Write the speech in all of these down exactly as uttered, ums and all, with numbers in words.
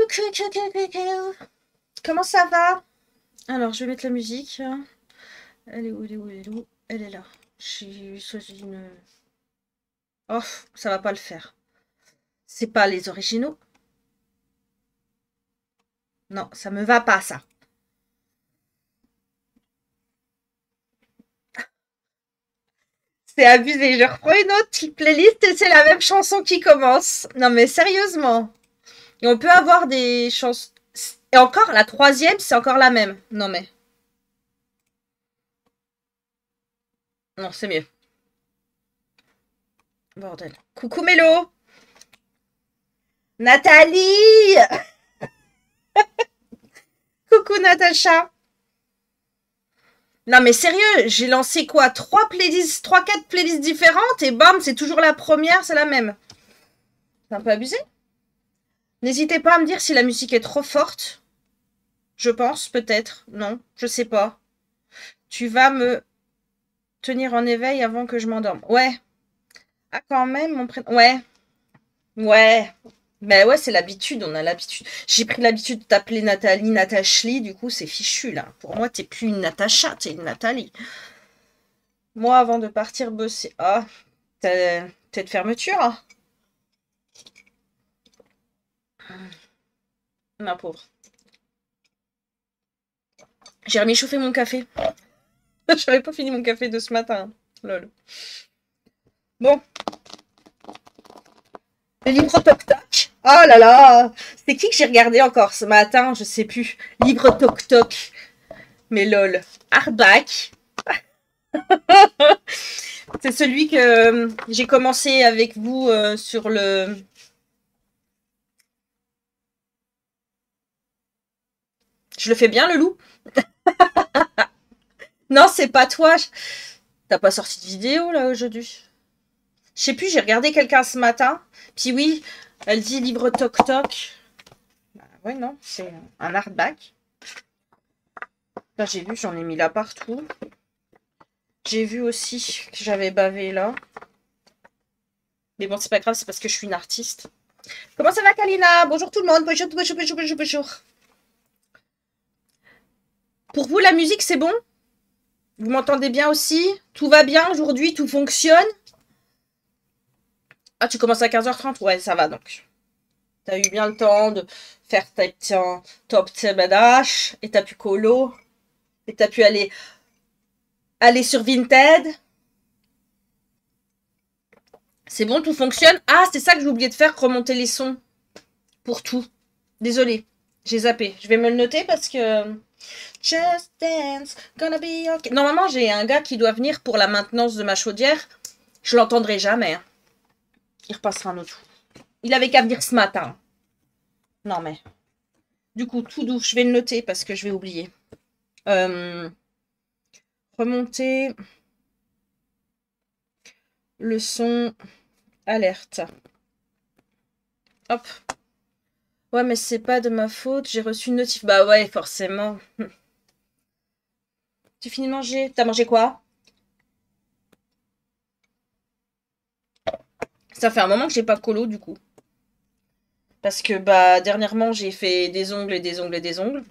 coucou, coucou. Comment ça va? Alors, je vais mettre la musique. Elle est où, elle est où, elle est où? Elle est là. J'ai choisi une... Oh, ça va pas le faire. C'est pas les originaux. Non, ça me va pas, ça. C'est abusé. Je reprends une autre playlist et c'est la même chanson qui commence. Non, mais sérieusement. Et on peut avoir des chansons... Et encore, la troisième, c'est encore la même. Non, mais... Non, c'est mieux. Bordel. Coucou Mélo. Nathalie. Coucou Natacha. Non mais sérieux, j'ai lancé quoi? Trois playlists, trois, quatre playlists différentes et bam, c'est toujours la première, c'est la même. C'est un peu abusé. N'hésitez pas à me dire si la musique est trop forte. Je pense, peut-être. Non, je sais pas. Tu vas me tenir en éveil avant que je m'endorme. Ouais. Ah quand même, mon prénom. Ouais. Ouais. Mais ouais, c'est l'habitude, on a l'habitude. J'ai pris l'habitude de t'appeler Nathalie, Natachli, du coup c'est fichu là. Pour moi, t'es plus une Natacha, t'es une Nathalie. Moi, avant de partir bosser... Ah, t'as de fermeture hein. Ma pauvre. J'ai remis chauffer mon café. J'avais pas fini mon café de ce matin. Lol. Bon. Le livre Toc Toc. Oh là là. C'est qui que j'ai regardé encore ce matin? Je sais plus. Livre Toc Toc. Mais lol. Hardback. C'est celui que euh, j'ai commencé avec vous euh, sur le... Je le fais bien, le loup? Non, c'est pas toi. T'as pas sorti de vidéo, là, aujourd'hui? Je sais plus, j'ai regardé quelqu'un ce matin. Puis oui, elle dit livre Toc Toc. Bah, ouais, non, c'est un hardback. Là, j'ai vu, j'en ai mis là partout. J'ai vu aussi que j'avais bavé là. Mais bon, c'est pas grave, c'est parce que je suis une artiste. Comment ça va, Kalina? Bonjour tout le monde. Bonjour, bonjour, bonjour, bonjour, bonjour. Pour vous, la musique, c'est bon? Vous m'entendez bien aussi? Tout va bien aujourd'hui? Tout fonctionne? Ah, tu commences à quinze heures trente? Ouais, ça va donc. T'as eu bien le temps de faire ta petite top badash et t'as pu colo et t'as pu aller aller sur Vinted. C'est bon, tout fonctionne. Ah, c'est ça que j'ai oublié de faire, remonter les sons pour tout. Désolée, j'ai zappé. Je vais me le noter parce que Just Dance, gonna be okay. Normalement, j'ai un gars qui doit venir pour la maintenance de ma chaudière. Je l'entendrai jamais. Hein. Il repassera un autre. Il avait qu'à venir ce matin. Non mais. Du coup, tout doux. Je vais le noter parce que je vais oublier. Euh, remonter le son alerte. Hop. Ouais, mais c'est pas de ma faute. J'ai reçu une notif. Bah ouais, forcément. Tu finis de manger? T'as mangé quoi? Ça fait un moment que j'ai pas colo du coup. Parce que bah dernièrement j'ai fait des ongles et des ongles et des ongles.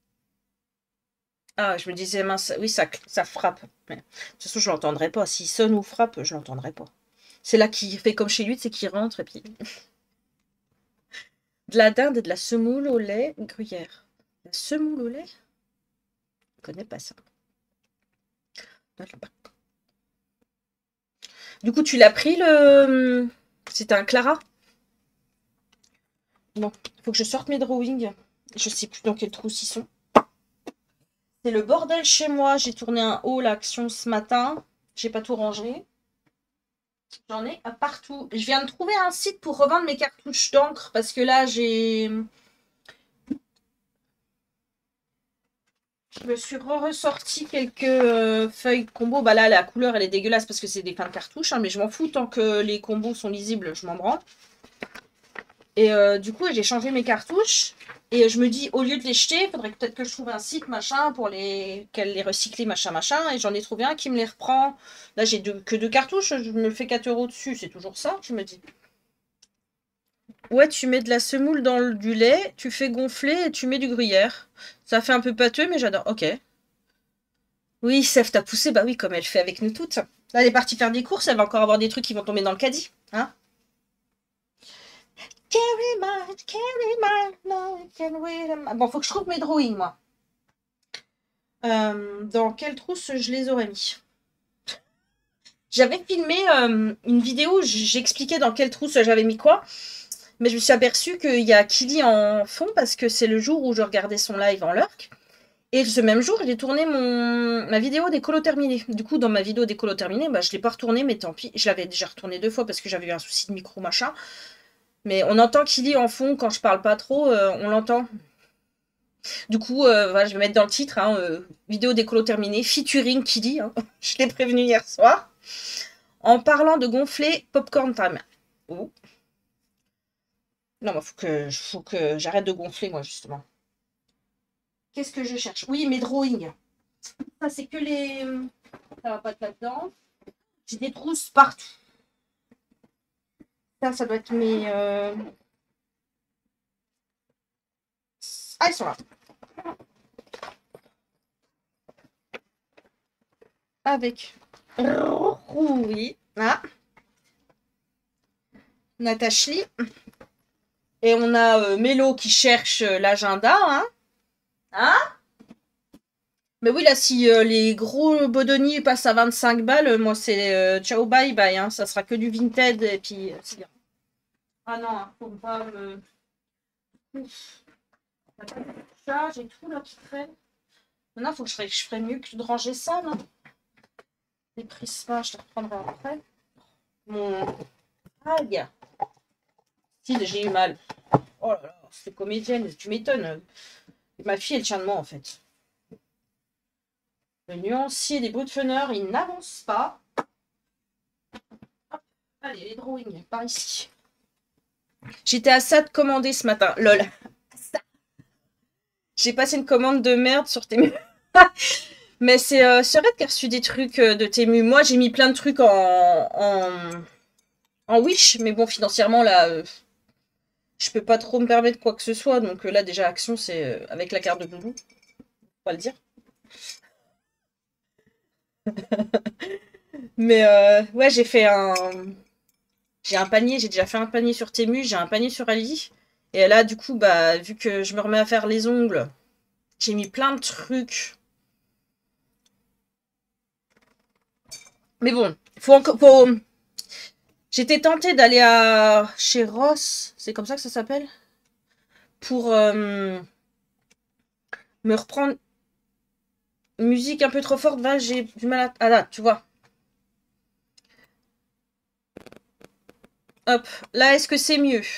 Ah, je me disais, mince, oui, ça, ça frappe. Mais, de toute façon, je l'entendrai pas. S'il sonne ou frappe, je l'entendrai pas. C'est là qu'il fait comme chez lui, c'est qu'il rentre et puis... De la dinde et de la semoule au lait gruyère. La semoule au lait? Je connais pas ça. Du coup, tu l'as pris le... C'était un Clara? Bon, il faut que je sorte mes drawings. Je sais plus dans quel trou ils sont. C'est le bordel chez moi. J'ai tourné un haul action ce matin. J'ai pas tout rangé. J'en ai partout. Je viens de trouver un site pour revendre mes cartouches d'encre parce que là, j'ai... Je me suis ressorti quelques euh, feuilles combo. Bah là, la couleur, elle est dégueulasse parce que c'est des fins de cartouches. Hein, mais je m'en fous tant que les combos sont lisibles, je m'en branle. Et euh, du coup, j'ai changé mes cartouches. Et je me dis, au lieu de les jeter, il faudrait peut-être que je trouve un site, machin, pour les, les recycler, machin, machin. Et j'en ai trouvé un qui me les reprend. Là, j'ai deux, que deux cartouches. Je me fais quatre euros dessus. C'est toujours ça, je me dis. Ouais, tu mets de la semoule dans le- du lait, tu fais gonfler et tu mets du gruyère. Ça fait un peu pâteux, mais j'adore. Ok. Oui, Sèvres t'a poussé, bah oui, comme elle fait avec nous toutes. Là, elle est partie faire des courses, elle va encore avoir des trucs qui vont tomber dans le caddie. Hein? Carry my, carry my, no, it can wait a mi- Bon, faut que je trouve mes drawings, moi. Euh, dans quelle trousse je les aurais mis? J'avais filmé euh, une vidéo où j'expliquais dans quelle trousse j'avais mis quoi, mais je me suis aperçue qu'il y a Kili en fond parce que c'est le jour où je regardais son live en lurk. Et ce même jour, j'ai tourné mon... ma vidéo des colos terminés. Du coup, dans ma vidéo des colos terminés, bah, je ne l'ai pas retournée, mais tant pis. Je l'avais déjà retournée deux fois parce que j'avais eu un souci de micro, machin. Mais on entend Kili en fond quand je parle pas trop, euh, on l'entend. Du coup, euh, voilà, je vais mettre dans le titre, hein, euh, vidéo des colos terminés, featuring Kili. Hein. Je l'ai prévenu hier soir. En parlant de gonfler, popcorn time. Oh. Non, il faut que, faut que j'arrête de gonfler, moi, justement. Qu'est-ce que je cherche? Oui, mes drawings. Ça, c'est que les... Ça va pas être là-dedans. J'ai des trousses partout. Ça, ça doit être mes... Euh... Ah, ils sont là. Avec... Oui. Ah. Natachli. Et on a euh, Mélo qui cherche euh, l'agenda. Hein. Hein? Mais oui, là, si euh, les gros bodonniers passent à vingt-cinq balles, euh, moi, c'est euh, ciao, bye, bye. Hein. Ça sera que du Vinted et puis euh, c'est bien. Ah non, hein, faut pas me... Ouf. Ça, j'ai tout là qui traîne. Maintenant, il faut que je ferais, je ferais mieux que de ranger ça, non? Les prismas, je les reprendrai après. Mon... Aïe! Si, j'ai eu mal. Oh là là, c'est comédienne, tu m'étonnes. Ma fille, elle tient de moi, en fait. Le nuancier des Brutfeners, il n'avance pas. Hop. Allez, les drawings, par ici. J'étais à ça de commander ce matin. Lol. J'ai passé une commande de merde sur Temu. Mais c'est euh, Red qui a reçu des trucs euh, de Temu. Moi, j'ai mis plein de trucs en, en, en Wish. Mais bon, financièrement, là, euh, je peux pas trop me permettre quoi que ce soit. Donc euh, là, déjà, Action, c'est euh, avec la carte de Doudou. Faut pas le dire. Mais euh, ouais, j'ai fait un... J'ai un panier, j'ai déjà fait un panier sur Temu, j'ai un panier sur Ali. Et là, du coup, bah, vu que je me remets à faire les ongles, j'ai mis plein de trucs. Mais bon, faut encore... Faut... J'étais tentée d'aller à... chez Ross, c'est comme ça que ça s'appelle, pour euh, me reprendre une musique un peu trop forte. Là, j'ai du mal à... Ah là, tu vois. Hop, là, est-ce que c'est mieux?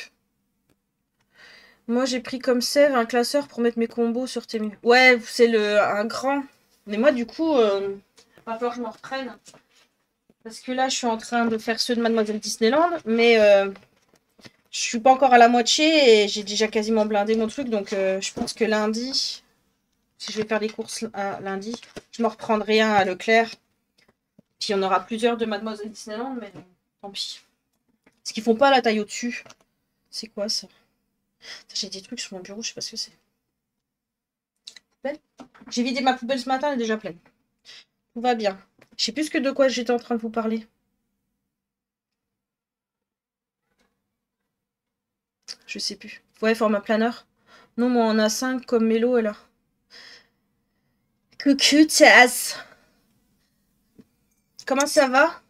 Moi, j'ai pris comme save un classeur pour mettre mes combos sur Temu. Ouais, c'est le un grand. Mais moi, du coup, euh, va falloir que je m'en reprenne. Parce que là, je suis en train de faire ceux de Mademoiselle Disneyland, mais euh, je suis pas encore à la moitié et j'ai déjà quasiment blindé mon truc. Donc, euh, je pense que lundi, si je vais faire des courses à lundi, je m'en reprendrai un à Leclerc. Puis, on aura plusieurs de Mademoiselle Disneyland, mais non, tant pis. Parce qu'ils font pas la taille au-dessus. C'est quoi ça? J'ai des trucs sur mon bureau, je sais pas ce que c'est. J'ai vidé ma poubelle ce matin, elle est déjà pleine. Tout va bien. Je sais plus que de quoi j'étais en train de vous parler. Je sais plus. Ouais, format planeur. Non, moi on a cinq comme Mélo, elle a. Coucou Taz. Comment ça va?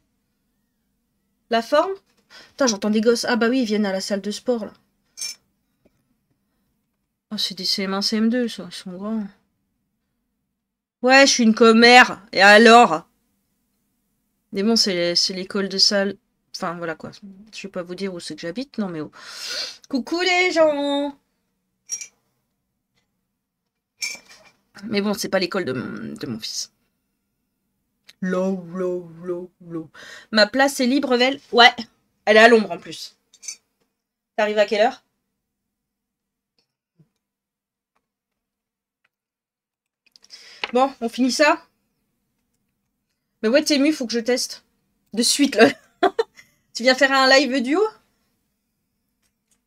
La forme? Putain, j'entends des gosses. Ah bah oui, ils viennent à la salle de sport là. Oh, c'est des C M un, C M deux, ça, ils sont grands. Ouais, je suis une commère. Et alors? Mais bon, c'est l'école de salle. Enfin, voilà quoi. Je vais pas vous dire où c'est que j'habite, non mais oh. Coucou les gens! Mais bon, c'est pas l'école de mon, de mon fils. Low, low, low, low. Ma place est libre, Vel? Ouais. Elle est à l'ombre en plus. T'arrives à quelle heure? Bon, on finit ça? Mais ouais, Temu, faut que je teste. De suite, là. Tu viens faire un live duo?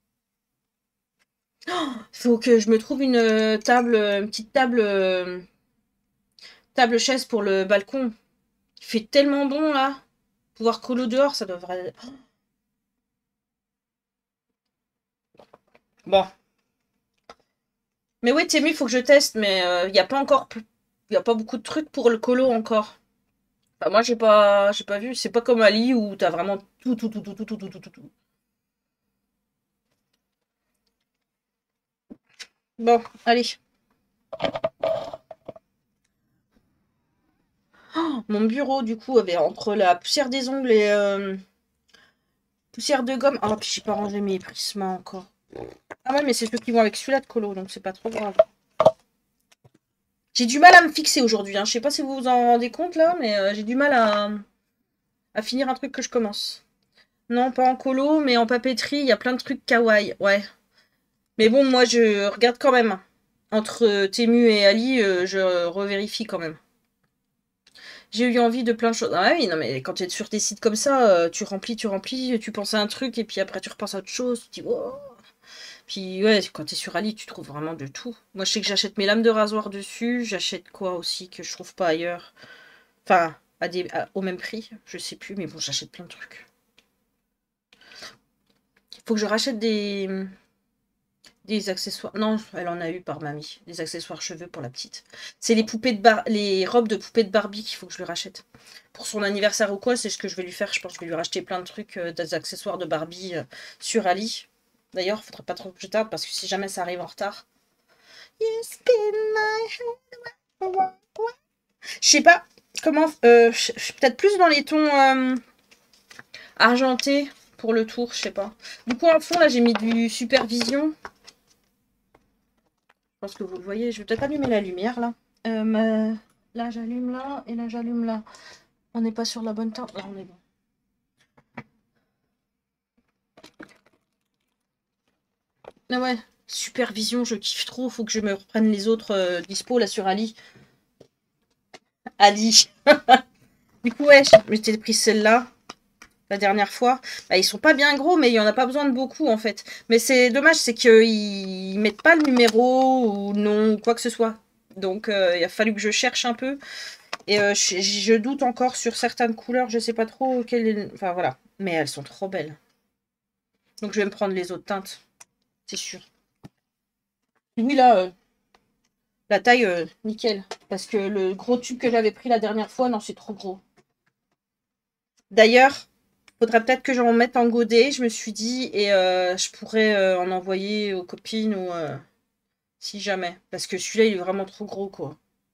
Faut que je me trouve une euh, table, une petite table, euh, table chaise pour le balcon. Il fait tellement bon là. Pouvoir colo dehors, ça devrait. Bon. Mais oui, Temu, il faut que je teste, mais il n'y a pas encore. Il y a pas beaucoup de trucs pour le colo encore. Enfin, moi, j'ai pas, j'ai pas vu. C'est pas comme Ali où t'as vraiment tout, tout, tout, tout, tout, tout, tout, tout, tout, tout. Bon, allez. Oh, mon bureau, du coup, avait entre la poussière des ongles et euh, poussière de gomme. Ah, puis j'ai pas rangé mes prismas encore. Ah ouais, mais c'est ceux qui vont avec celui-là de colo, donc c'est pas trop grave. J'ai du mal à me fixer aujourd'hui. Hein. Je sais pas si vous vous en rendez compte là, mais euh, j'ai du mal à, à finir un truc que je commence. Non, pas en colo, mais en papeterie, il y a plein de trucs kawaii. Ouais. Mais bon, moi, je regarde quand même. Entre Temu et Ali, euh, je revérifie quand même. J'ai eu envie de plein de choses. Ah oui, non, mais quand tu es sur des sites comme ça, euh, tu remplis, tu remplis, tu penses à un truc, et puis après tu repenses à autre chose, tu te dis, oh. Puis ouais, quand tu es sur Ali, tu trouves vraiment de tout. Moi, je sais que j'achète mes lames de rasoir dessus, j'achète quoi aussi que je trouve pas ailleurs. Enfin, à des, à- au même prix, je sais plus, mais bon, j'achète plein de trucs. Faut que je rachète des, des accessoires. Non, elle en a eu par mamie. Des accessoires cheveux pour la petite. C'est les poupées de bar... les robes de poupées de Barbie qu'il faut que je lui rachète. Pour son anniversaire ou quoi, c'est ce que je vais lui faire. Je pense que je vais lui racheter plein de trucs, euh, des accessoires de Barbie euh, sur Ali. D'ailleurs, faudrait pas trop que je tarde parce que si jamais ça arrive en retard. You spin my head. Je sais pas comment. Euh, Peut-être plus dans les tons euh, argentés pour le tour, je sais pas. Du coup, en fond, là, j'ai mis du Supervision. Je pense que vous le voyez. Je vais peut-être allumer la lumière là. Euh, ma... Là, j'allume là et là, j'allume là. On n'est pas sur la bonne teinte. Là, on est bon. Ah ouais, Supervision, je kiffe trop. Faut que je me reprenne les autres euh, dispo là sur Ali. Ali. Du coup, ouais, je m'étais pris celle-là la dernière fois. Bah, ils sont pas bien gros, mais il y en a pas besoin de beaucoup en fait. Mais c'est dommage, c'est qu'ils mettent pas le numéro ou non, quoi que ce soit. Donc, euh, il a fallu que je cherche un peu. Et euh, je, je doute encore sur certaines couleurs, je sais pas trop quelle est... Enfin voilà, mais elles sont trop belles. Donc je vais me prendre les autres teintes, c'est sûr. Oui là, euh, la taille, euh, nickel. Parce que le gros tube que j'avais pris la dernière fois, non c'est trop gros. D'ailleurs, faudrait peut-être que j'en mette en godet, je me suis dit, et euh, je pourrais euh, en envoyer aux copines ou euh, si jamais. Parce que celui-là il est vraiment trop gros quoi.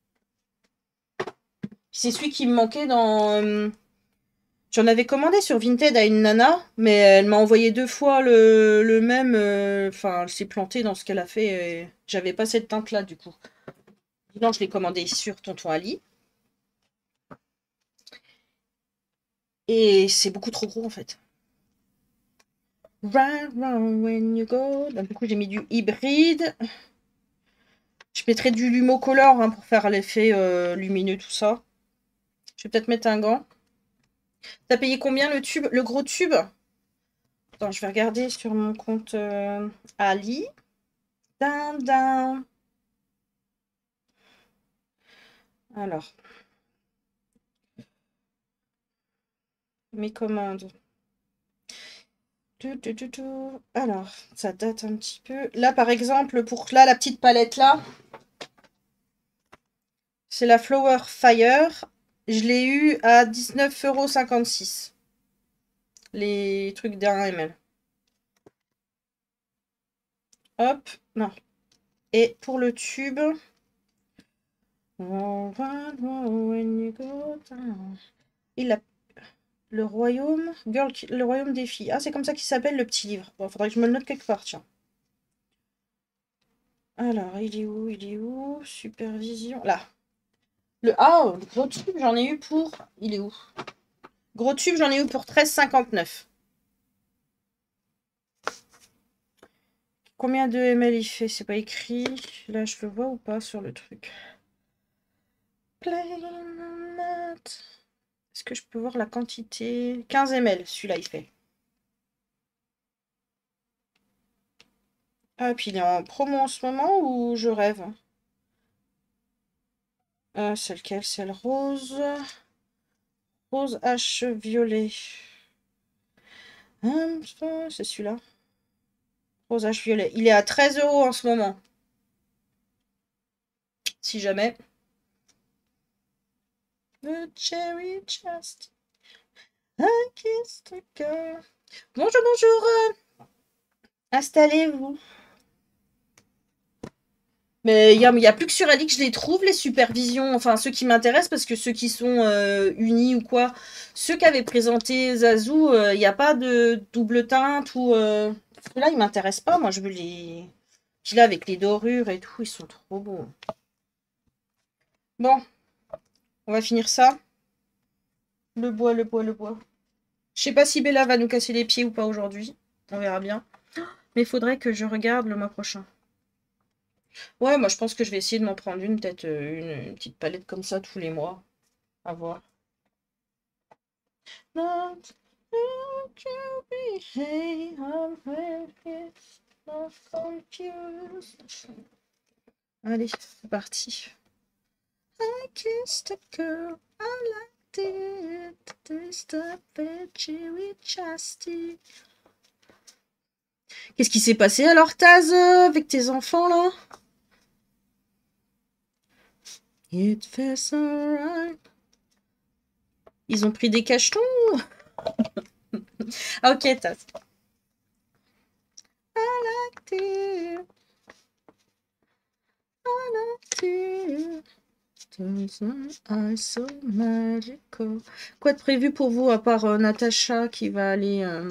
C'est celui qui me manquait dans... Euh, J'en avais commandé sur Vinted à une nana, mais elle m'a envoyé deux fois le, le même. euh, Enfin, elle s'est plantée dans ce qu'elle a fait. Et j'avais pas cette teinte-là, du coup. Non, je l'ai commandé sur Tonton Ali. Et c'est beaucoup trop gros, en fait. Run, run when you go. Donc, du coup, j'ai mis du hybride. Je mettrai du Lumocolor hein, pour faire l'effet euh, lumineux, tout ça. Je vais peut-être mettre un gant. T'as payé combien le tube, le gros tube? Attends, je vais regarder sur mon compte euh, Ali. Dun, dun. Alors, mes commandes. Tu, tu, tu, tu. Alors, ça date un petit peu. Là, par exemple, pour là, la petite palette là, c'est la Flower Fire. Je l'ai eu à dix-neuf euros cinquante-six. Les trucs d'un ml. Hop, non. Et pour le tube. Il a le royaume. Girl, le royaume des filles. Ah, c'est comme ça qu'il s'appelle le petit livre. Bon, faudrait que je me le note quelque part, tiens. Alors, il est où? Il est où? Supervision. Là. Le ah, le gros tube, j'en ai eu pour. Il est où? Gros tube, j'en ai eu pour treize cinquante-neuf. Combien de millilitres il fait? C'est pas écrit. Là, je le vois ou pas sur le truc? Est-ce que je peux voir la quantité? quinze millilitres, celui-là, il fait. Ah, puis il est en promo en ce moment ou je rêve? Ah, c'est lequel? C'est le rose. Rose H violet. Hum, c'est celui-là. Rose H violet. Il est à treize euros en ce moment. Si jamais. The cherry chest. I kissed a girl. Bonjour, bonjour. Installez-vous. Mais il n'y a, y a plus que sur Ali que je les trouve, les supervisions. Enfin, ceux qui m'intéressent, parce que ceux qui sont euh, unis ou quoi. Ceux qui avaient présenté Zazu, il euh, n'y a pas de double teinte ou... Euh... Là, ils m'intéressent pas. Moi, je veux les... Puis là, avec les dorures et tout, ils sont trop beaux. Bon, on va finir ça. Le bois, le bois, le bois. Je sais pas si Bella va nous casser les pieds ou pas aujourd'hui. On verra bien. Mais il faudrait que je regarde le mois prochain. Ouais, moi je pense que je vais essayer de m'en prendre une, peut-être euh, une, une petite palette comme ça tous les mois. À voir. Not hey, I'm not confused. Allez, c'est parti. I kissed a girl, I liked it. Taste of cherry chasty. Qu'est-ce qui s'est passé alors, Taz, euh, avec tes enfants là? It feels alright. Ils ont pris des cachetons? Ok, Taz. I liked it. I liked it. I so magical. Quoi de prévu pour vous à part euh, Natacha qui va aller euh,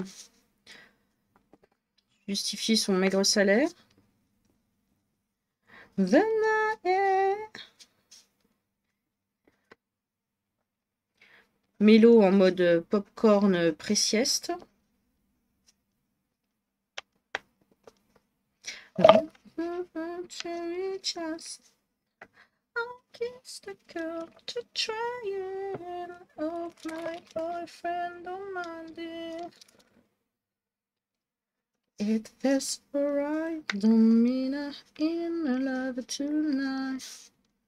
justifier son maigre salaire? Then I... Mélo en mode popcorn pré-sieste. I kissed a girl to try it. Oh, my boyfriend don't mind it. It feels alright. Don't mean I'm in love tonight.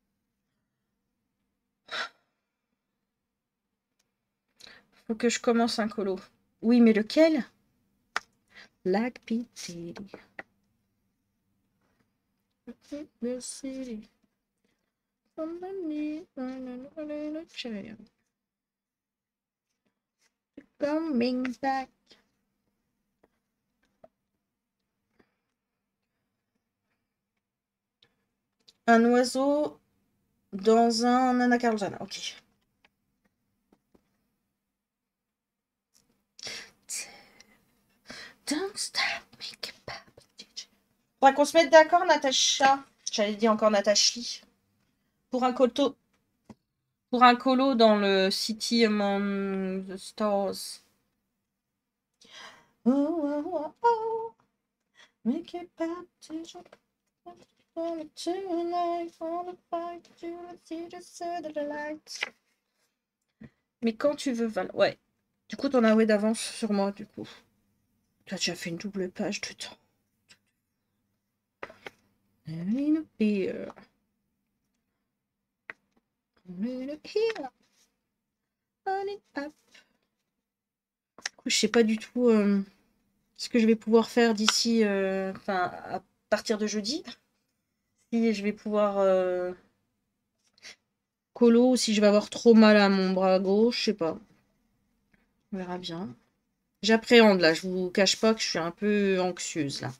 Faut que je commence un colo. Oui, mais lequel? Like Pity. The city. Coming back. Un oiseau dans un anacardiana. Ok. Don't stop making papillons. Faudra qu'on se mette d'accord, Natacha. J'allais dire encore Natachi. Pour un coto. Pour un colo dans le City Among the Stars. Oh, oh, oh, oh. Make it papillon. Mais quand tu veux, Val. Ouais. Du coup, t'en as ouais d'avance sur moi, du coup. Tu as déjà fait une double page de temps. Une beer. Une beer. Je sais pas du tout euh, ce que je vais pouvoir faire d'ici, euh, enfin, à partir de jeudi. Si je vais pouvoir euh, colo ou si je vais avoir trop mal à mon bras gauche, je sais pas. On verra bien. J'appréhende là, je vous cache pas que je suis un peu anxieuse là.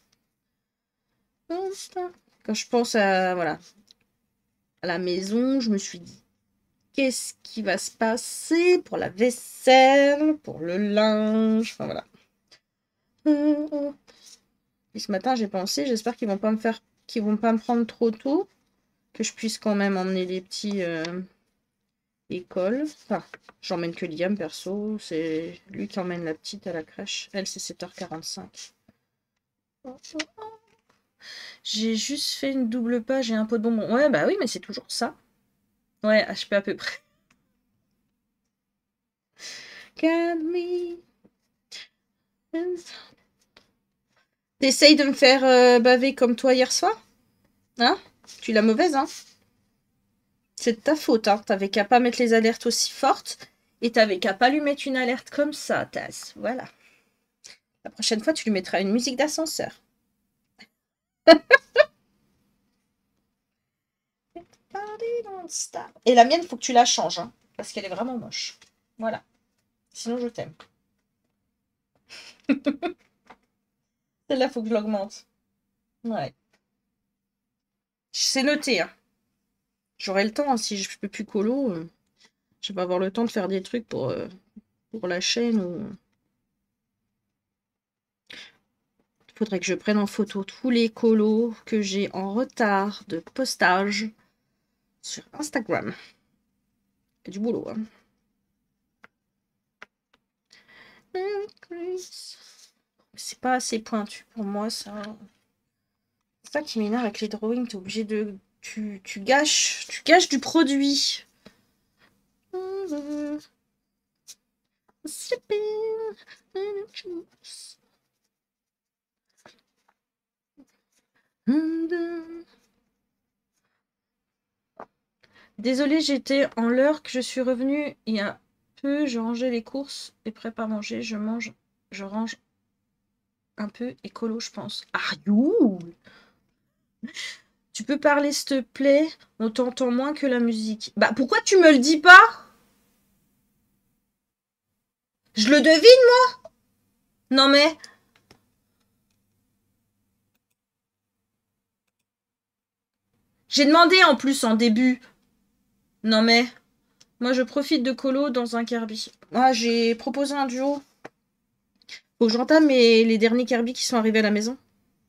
Quand je pense à voilà à la maison, je me suis dit qu'est-ce qui va se passer pour la vaisselle, pour le linge, enfin voilà. Et ce matin, j'ai pensé, j'espère qu'ils vont pas me faire, qu'ils vont pas me prendre trop tôt, que je puisse quand même emmener les petits euh, école. Enfin, j'emmène que Liam perso, c'est lui qui emmène la petite à la crèche. Elle, c'est sept heures quarante-cinq. J'ai juste fait une double page et un pot de bonbons. Ouais, bah oui, mais c'est toujours ça. Ouais, H P à peu près. Got me. T'essayes de me faire euh, baver comme toi hier soir? Hein? Tu es la mauvaise, hein? C'est de ta faute, hein. T'avais qu'à pas mettre les alertes aussi fortes et t'avais qu'à pas lui mettre une alerte comme ça, Taz. Voilà. La prochaine fois, tu lui mettras une musique d'ascenseur. Et la mienne, faut que tu la changes, hein, parce qu'elle est vraiment moche. Voilà. Sinon, je t'aime. Celle-là, faut que je l'augmente. Ouais. C'est noté, hein. J'aurai le temps, hein, si je peux plus colo, euh, je vais avoir le temps de faire des trucs pour, euh, pour la chaîne. Ou... Il faudrait que je prenne en photo tous les colos que j'ai en retard de postage sur Instagram. C'est du boulot, hein. C'est pas assez pointu pour moi, ça. C'est ça qui m'énerve avec les drawings, t'es obligé de... Tu, tu gâches, tu gâches du produit. Désolée, j'étais en l'heure que je suis revenue il y a peu, je rangeais les courses et prêt à manger, je mange, je range un peu écolo, je pense. Ah, you! Tu peux parler, s'il te plaît? On t'entend moins que la musique. Bah, pourquoi tu me le dis pas? Je le devine, moi? Non, mais... J'ai demandé, en plus, en début. Non, mais... Moi, je profite de colo dans un Kirby. Moi, j'ai proposé un duo. Faut que j'entame les derniers Kirby qui sont arrivés à la maison.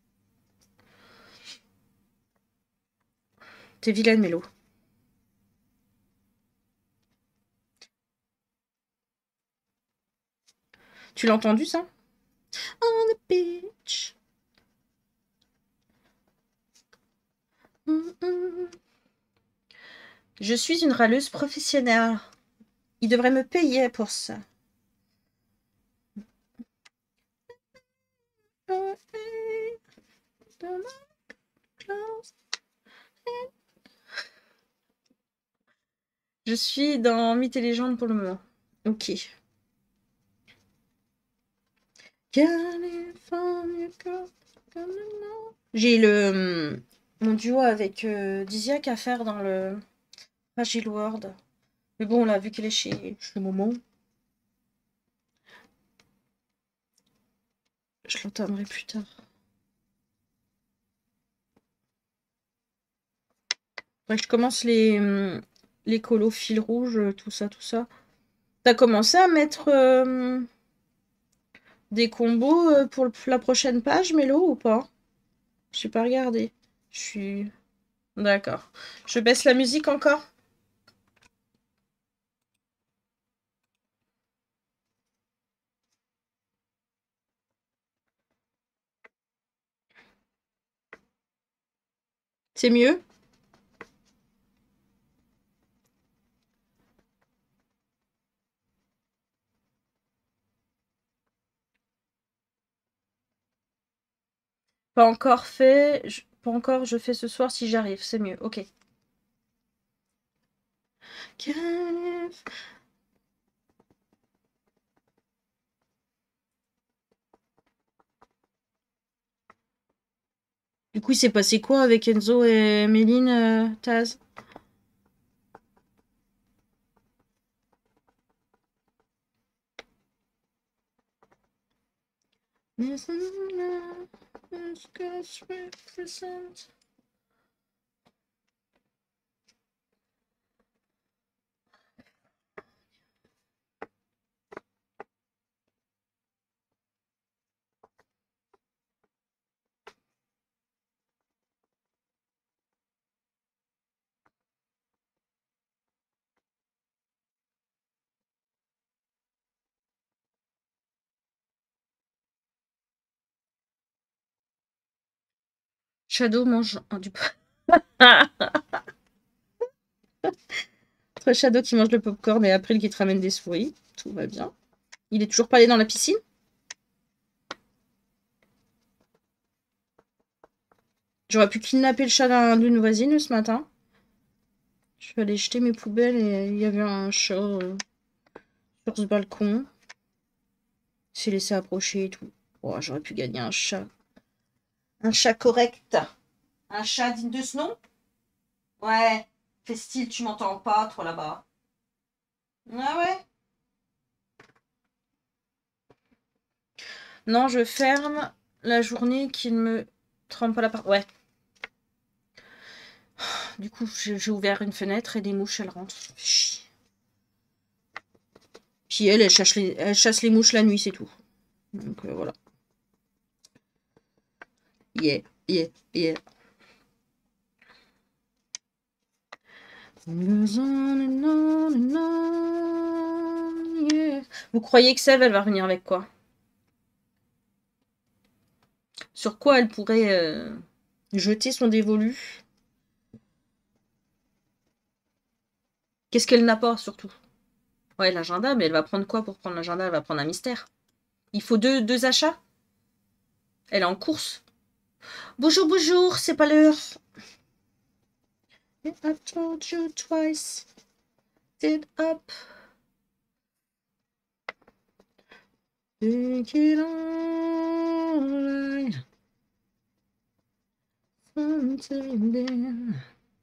T'es vilaine, Mélo. Tu l'as entendu, ça? On the beach. Mm -mm. Je suis une râleuse professionnelle. Il devrait me payer pour ça. Je suis dans Mythes et légendes pour le moment. Ok. J'ai le mon duo avec euh, Disiac à faire dans le Fragile World. Mais bon, on a vu qu'elle est chez, chez Momo. Je l'entamerai plus tard. Ouais, je commence les, les colos fil rouge, tout ça, tout ça. T'as commencé à mettre euh, des combos pour la prochaine page, Mélo, ou pas? Je n'ai pas regardé. Je suis... D'accord. Je baisse la musique encore? C'est mieux? Pas encore fait. Je... Pas encore, je fais ce soir si j'arrive. C'est mieux. Ok. Du coup, il s'est passé quoi avec Enzo et Méline, euh, Taz? Shadow mange un du Entre Shadow qui mange le popcorn et April qui te ramène des souris. Tout va bien. Il est toujours pas allé dans la piscine? J'aurais pu kidnapper le chat d'une voisine ce matin. Je suis allée jeter mes poubelles et il y avait un chat euh, sur ce balcon. Il s'est laissé approcher et tout. Oh, j'aurais pu gagner un chat. Un chat correct. Un chat digne de ce nom? Ouais. Fais style, tu m'entends pas, trop là-bas. Ah ouais? Non, je ferme la journée qu'il me trempe pas la part. Ouais. Du coup, j'ai ouvert une fenêtre et des mouches, elles rentrent. Puis elle, elle chasse les, elle chasse les mouches la nuit, c'est tout. Donc euh, voilà. Yeah, yeah, yeah. Vous croyez que Sève, elle va revenir avec quoi? Sur quoi elle pourrait euh, jeter son dévolu? Qu'est-ce qu'elle n'a pas, surtout? Ouais, l'agenda, mais elle va prendre quoi pour prendre l'agenda? Elle va prendre un mystère. Il faut deux, deux achats? Elle est en course. Bonjour, bonjour, c'est pas l'heure. I told you twice. Sit up. Take it all. Something there.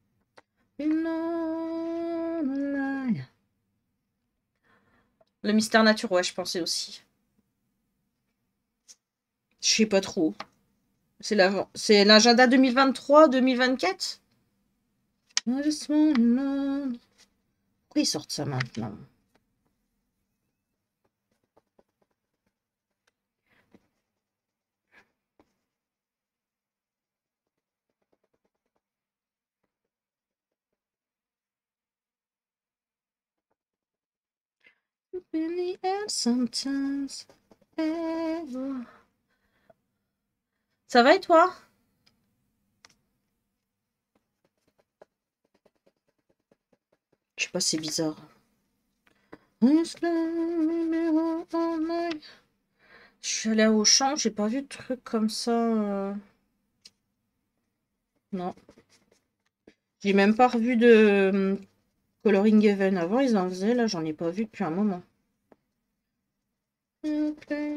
Le mystère nature, ouais, je pensais aussi. Je sais pas trop. C'est l'agenda deux mille vingt-trois deux mille vingt-quatre? Pourquoi ils sortent ça maintenant? Ça va et toi? Je sais pas, c'est bizarre. Je suis allée au champ, j'ai pas vu de truc comme ça. Euh... Non. J'ai même pas revu de Coloring Even. Avant, ils en faisaient, là, j'en ai pas vu depuis un moment. Okay.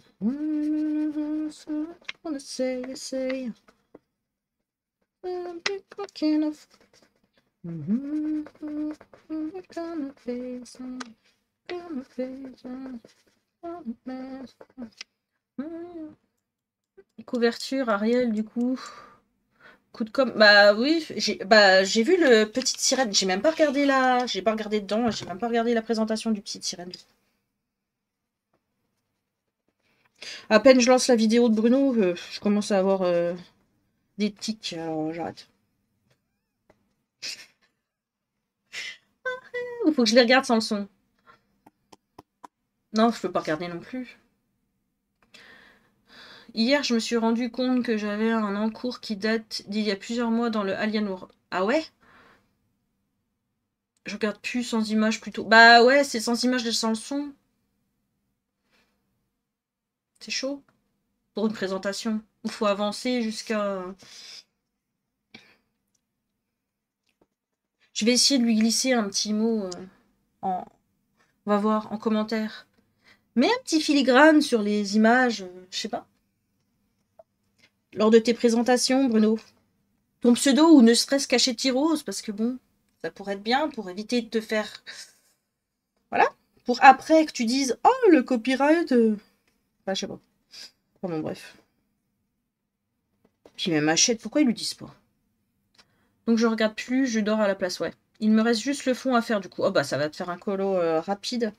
Couverture, Ariel, du coup. Coup de com. Bah oui, j'ai bah, j'ai vu le Petite Sirène. J'ai même pas regardé la. J'ai pas regardé dedans, j'ai même pas regardé la présentation du Petite Sirène. À peine je lance la vidéo de Bruno, euh, je commence à avoir euh, des tics, alors j'arrête. Ou faut que je les regarde sans le son? Non, je peux pas regarder non plus. Hier, je me suis rendu compte que j'avais un encours qui date d'il y a plusieurs mois dans le Alien World. Ah ouais? Je regarde plus sans image plutôt. Bah ouais, c'est sans image et sans le son. C'est chaud. Pour une présentation. Il faut avancer jusqu'à... Je vais essayer de lui glisser un petit mot euh, en... On va voir, en commentaire. Mets un petit filigrane sur les images, euh, je sais pas. Lors de tes présentations, Bruno. Ton pseudo ou ne serait-ce qu'Hachette Tirose, parce que bon, ça pourrait être bien pour éviter de te faire... Voilà. Pour après que tu dises, oh, le copyright... Euh... Enfin, je sais pas. Enfin, bon, bref. Puis même Hachette, pourquoi ils lui disent pas? Donc je regarde plus, je dors à la place, ouais. Il me reste juste le fond à faire du coup. Oh bah ça va te faire un colo euh, rapide.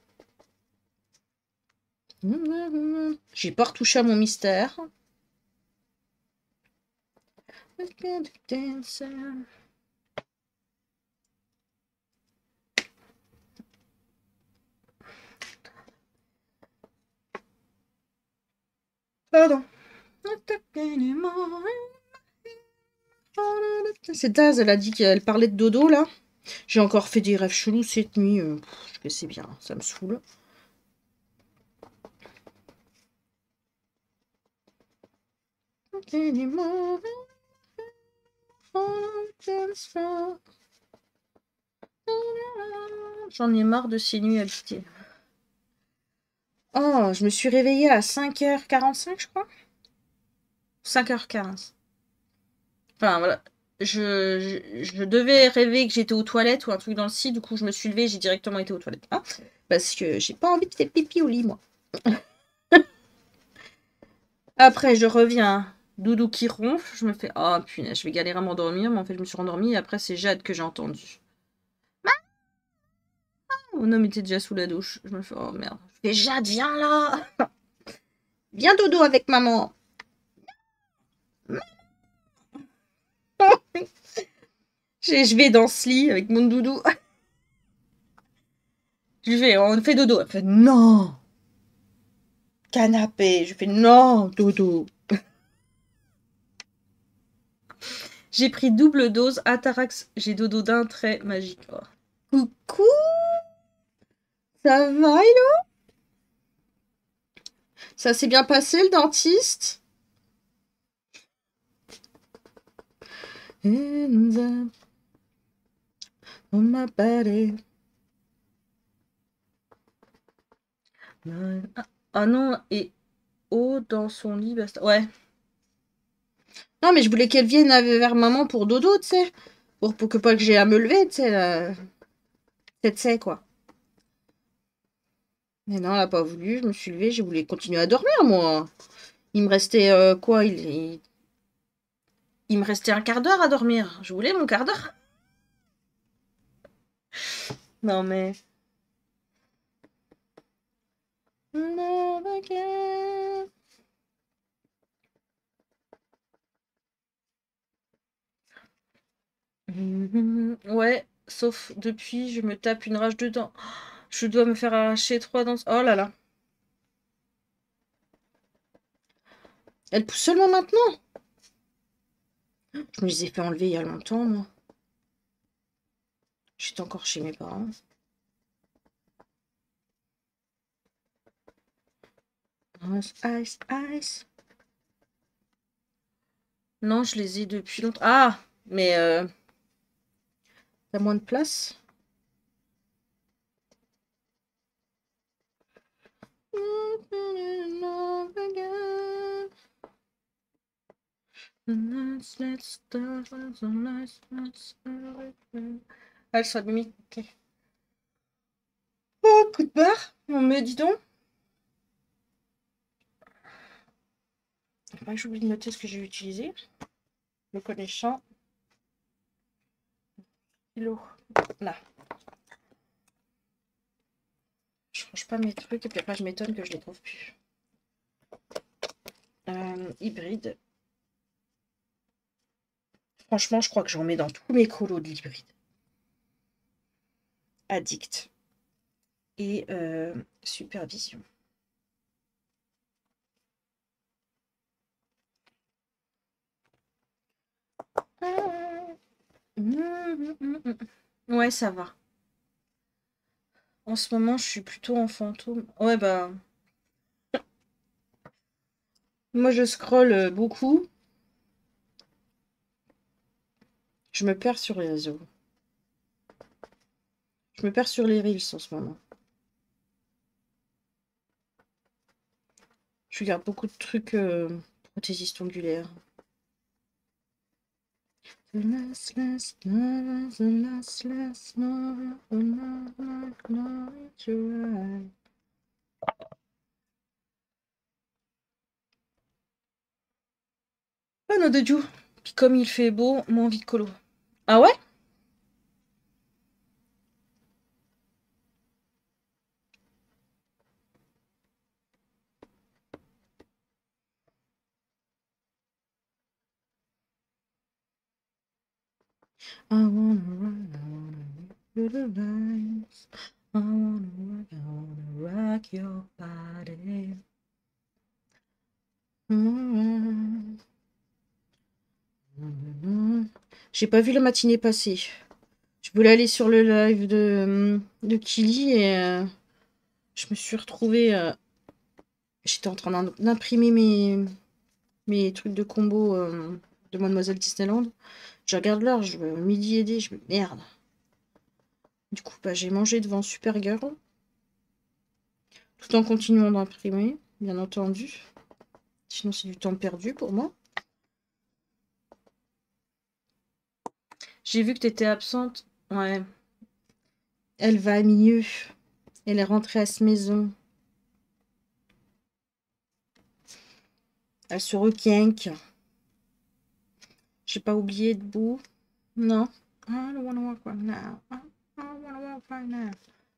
J'ai pas retouché à mon mystère. Pardon. C'est Daz, elle a dit qu'elle parlait de dodo là. J'ai encore fait des rêves chelous cette nuit. Euh, je sais bien, ça me saoule. J'en ai marre de ces nuits habitées. Oh, je me suis réveillée à cinq heures quarante-cinq, je crois. cinq heures quinze. Enfin, voilà. Je, je, je devais rêver que j'étais aux toilettes ou un truc dans le style. Du coup, je me suis levée, j'ai directement été aux toilettes. Hein, parce que j'ai pas envie de faire pipi au lit, moi. Après, je reviens. Doudou qui ronfle. Je me fais, oh punaise, je vais galérer à m'endormir. Mais en fait, je me suis rendormie. Et après, c'est Jade que j'ai entendu. Mon homme était déjà sous la douche. Je me fais, oh merde. Je fais, Jade, viens là. Viens dodo avec maman. Je vais dans ce lit avec mon doudou. Je lui fais, on fait dodo. Elle fait, non. Canapé. Je fais, non, dodo. J'ai pris double dose Atarax. J'ai dodo d'un trait magique. Oh. Coucou. Ça va, Hello? Ça s'est bien passé, le dentiste? On m'a parlé. Ah, ah non, et haut dans son lit, basta. Ouais. Non, mais je voulais qu'elle vienne vers maman pour dodo, tu sais. Pour, pour que pas que j'ai à me lever, tu sais. Là. Tu sais, quoi. Mais non, elle a pas voulu. Je me suis levée, j'ai voulu continuer à dormir, moi. Il me restait euh, quoi il, il... il me restait un quart d'heure à dormir. Je voulais mon quart d'heure. Non, mais... Ouais, sauf depuis, je me tape une rage de dents. Je dois me faire arracher trois dents. Oh là là. Elle pousse seulement maintenant. Je me les ai fait enlever il y a longtemps, moi. J'étais encore chez mes parents. Ice, ice, ice. Non, je les ai depuis longtemps. Ah, mais euh, t'as moins de place. Ah, ça limite. Ok. Oh, coup de barre. Non, mais dis donc. Faut pas que j'oublie de noter ce que j'ai utilisé. Le connaissant. Kilo. Là. Je range pas mes trucs et puis après je m'étonne que je les trouve plus. Euh, hybride. Franchement, je crois que j'en mets dans tous mes colos de l'hybride. Addict. Et euh, supervision. Ouais, ça va. En ce moment, je suis plutôt en fantôme. Ouais, bah... Moi, je scrolle beaucoup. Je me perds sur les réseaux. Je me perds sur les reels en ce moment. Je regarde beaucoup de trucs euh, prothésistes ongulaires. The last, last, last, the last, last, no, no, no, no, it's right. Ah non, de Dieu. Puis comme il fait beau, moins envie de colo. Ah ouais? I wanna run, I wanna through the lines. I wanna rock, I wanna rock your body. Mm -hmm. J'ai pas vu la matinée passer. Je voulais aller sur le live de, de Kili et euh, je me suis retrouvée... Euh, j'étais en train d'imprimer mes, mes trucs de combo euh, de Mademoiselle Disneyland. Je regarde l'heure, je midi et dix, je me merde. Du coup, bah, j'ai mangé devant Supergirl. Tout en continuant d'imprimer, bien entendu. Sinon, c'est du temps perdu pour moi. J'ai vu que tu étais absente. Ouais. Elle va mieux. Elle est rentrée à cette maison. Elle se requinque. J'ai pas oublié debout. Non. I don't wanna walk right now. I don't wanna walk right now.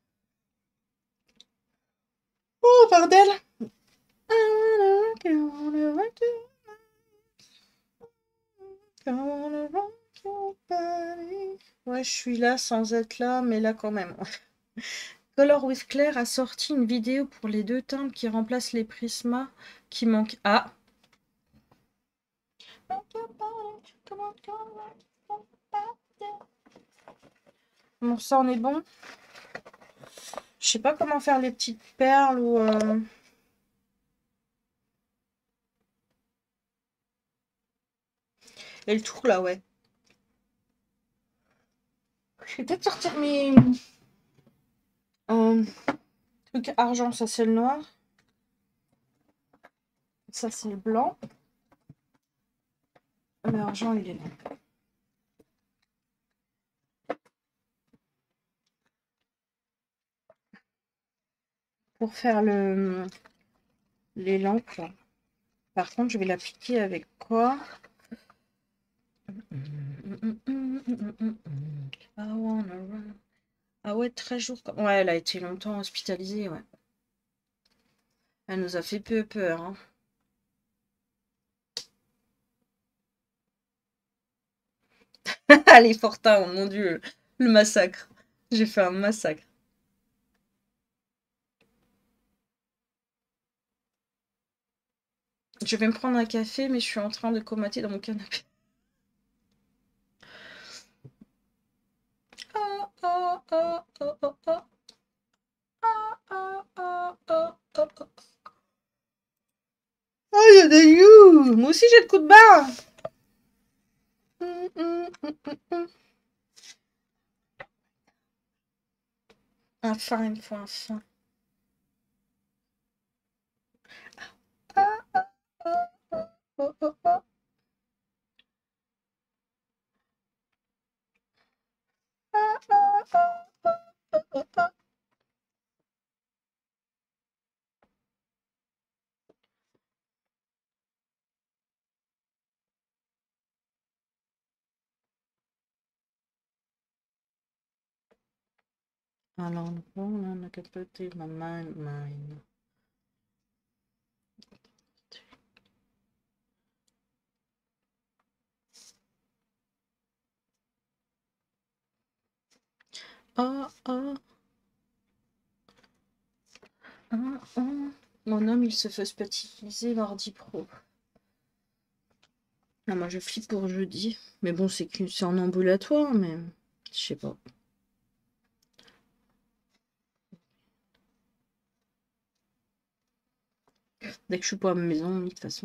Oh, bordel. I wanna rock, I wanna rock I wanna rock your body. Ouais, je suis là sans être là, mais là quand même. Color with Claire a sorti une vidéo pour les deux teintes qui remplacent les Prisma qui manquent. Ah. Bon, ça on est bon. Je sais pas comment faire les petites perles ou... Euh... Et le tour là, ouais. Je vais peut-être sortir mes... Euh... trucs argent, ça c'est le noir. Ça c'est le blanc. L'argent il est là. Pour faire le... les lampes. Par contre, je vais l'appliquer avec quoi? Ah ouais, treize jours. Ouais, elle a été longtemps hospitalisée, ouais. Elle nous a fait peu peur. Hein. Allez, Fortin, oh mon Dieu, le massacre. J'ai fait un massacre. Je vais me prendre un café, mais je suis en train de comater dans mon canapé. Oh, oh, oh, oh, oh, oh. Oh, oh, oh, oh, oh, oh. Oh, il y a des you. Moi aussi, j'ai le coup de barre. Mm, mm, mm, mm. Enfin, une fois, enfin. Ah, ah, ah, ah, oh, oh, oh. Ah, ah, ah, ah, ah, ah. Alors, on a capoté ma mind, mine. Oh, oh. Oh, oh. Mon homme, il se fait hospitaliser mardi pro. Ah, moi, je flippe pour jeudi. Mais bon, c'est que c'est en ambulatoire, mais je sais pas. Dès que je suis pas à ma maison, de toute façon.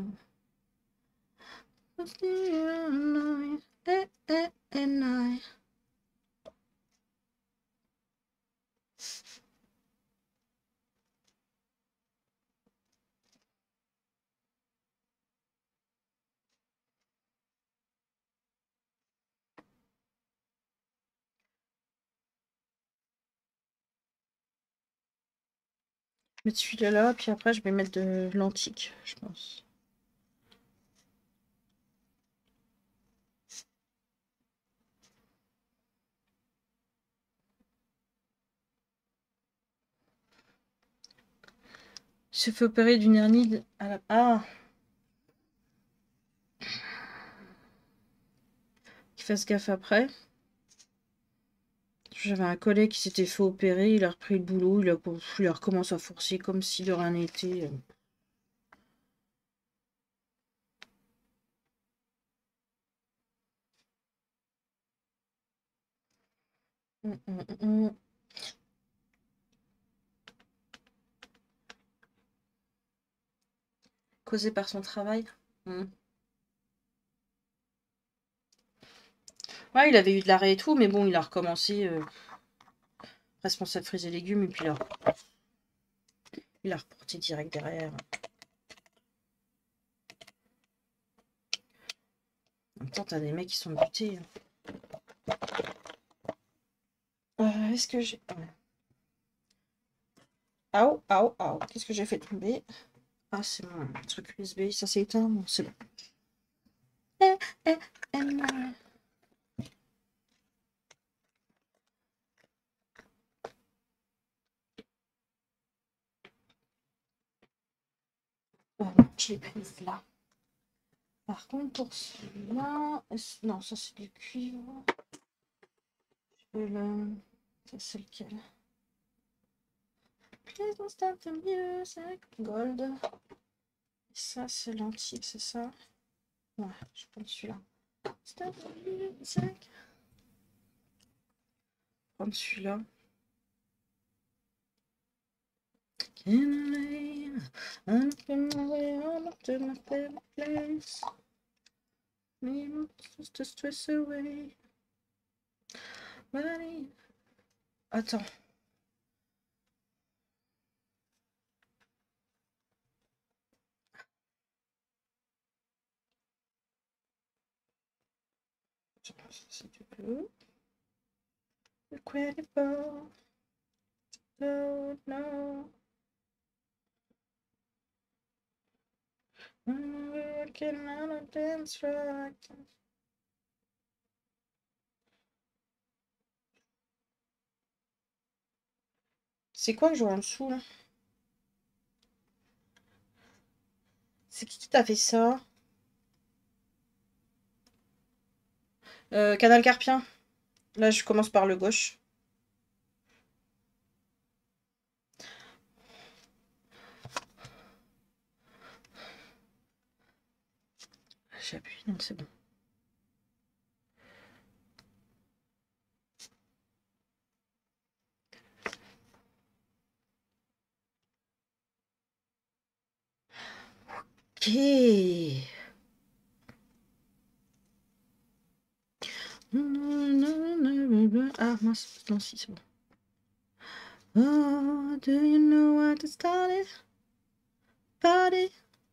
Je vais mettre celui-là là, puis après je vais mettre de l'antique, je pense. Il se fait opérer d'une hernie à la... Ah! Qu'il fasse gaffe après. J'avais un collègue qui s'était fait opérer, il a repris le boulot, il a, il a recommencé à forcer comme si de rien n'était. Hum, hum, hum. Causé par son travail. Hum. Ouais, il avait eu de l'arrêt et tout, mais bon, il a recommencé euh, responsable fruits et légumes, et puis là, il a reporté direct derrière. En même temps, t'as des mecs qui sont butés. Euh, Est-ce que j'ai... Ouais. Aou, aou, aou. Qu'est-ce que j'ai fait tomber? Ah, c'est mon truc U S B, ça s'est éteint. Bon, c'est bon. Eh, eh, eh, eh. Oh, je l'ai prise là. Par contre, pour celui-là... Non, ça c'est du cuivre. Je vais le... Ça c'est lequel? Please don't stop the music. Gold. Et ça c'est l'antique, c'est ça? Ouais, je prends celui-là. Stop the music. Prendre celui-là. Can I lay? I'm on my way home to my favorite place. Maybe just to stress away. Money. Attends. C'est du bleu. Incredible. No, no. I'm working on a dance track. C'est quoi que je vois en dessous là? C'est qui qui t'a fait ça? euh, Canal Carpien. Là, je commence par le gauche. J'appuie, donc c'est bon. Ok. Ah mince, non si c'est bon. Oh, do you know what to start it? Party.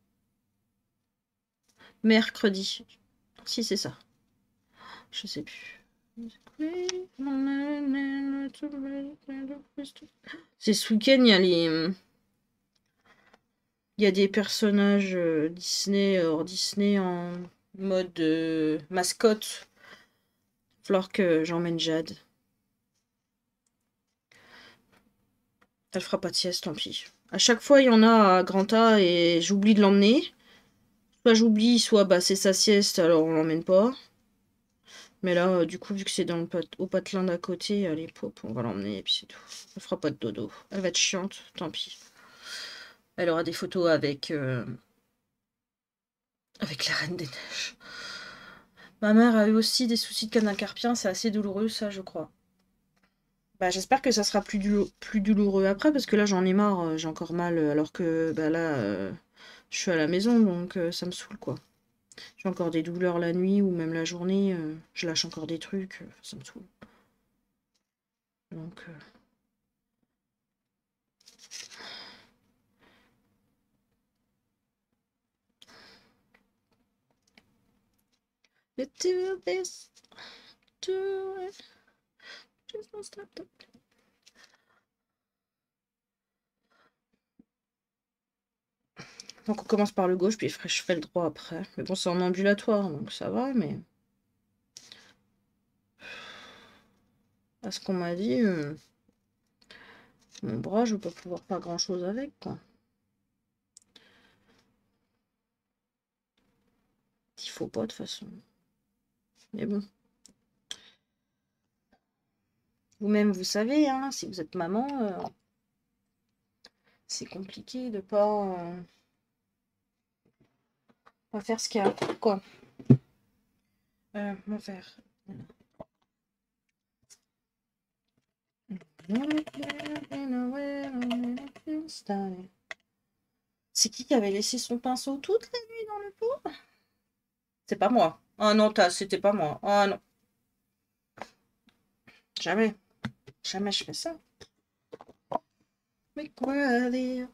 Mercredi. Si c'est ça. Je sais plus. C'est ce week-end, il y a les... Il y a des personnages euh, Disney, hors Disney en mode euh, mascotte. Falloir que j'emmène Jade. Elle fera pas de sieste, tant pis. À chaque fois, il y en a à Granta et j'oublie de l'emmener. Soit j'oublie, soit bah, c'est sa sieste, alors on l'emmène pas. Mais là, euh, du coup, vu que c'est dans le pat au patelin d'à côté, allez, pop, on va l'emmener et puis c'est tout. Elle fera pas de dodo. Elle va être chiante, tant pis. Elle aura des photos avec, euh, avec la Reine des Neiges. Ma mère a eu aussi des soucis de canal carpien, c'est assez douloureux, ça, je crois. Bah, j'espère que ça sera plus, du plus douloureux après, parce que là, j'en ai marre, euh, j'ai encore mal, euh, alors que bah, là, euh, je suis à la maison, donc euh, ça me saoule, quoi. J'ai encore des douleurs la nuit ou même la journée, euh, je lâche encore des trucs, euh, ça me saoule. Donc... Euh... Let's do this, do it, just don't stop the... Donc on commence par le gauche, puis je fais le droit après. Mais bon, c'est en ambulatoire, donc ça va, mais... À ce qu'on m'a dit, euh... mon bras, je vais pas pouvoir faire grand-chose avec, quoi. Il faut pas, de toute façon. Mais bon. Vous-même, vous savez, hein, si vous êtes maman, euh... c'est compliqué de pas... Euh... pas faire ce qu'il y a, quoi. Euh, mon verre. C'est qui qui avait laissé son pinceau toute la nuit dans le pot? C'est pas moi. Ah non, c'était pas moi. Ah non. Jamais. Jamais je fais ça. Mais quoi dire?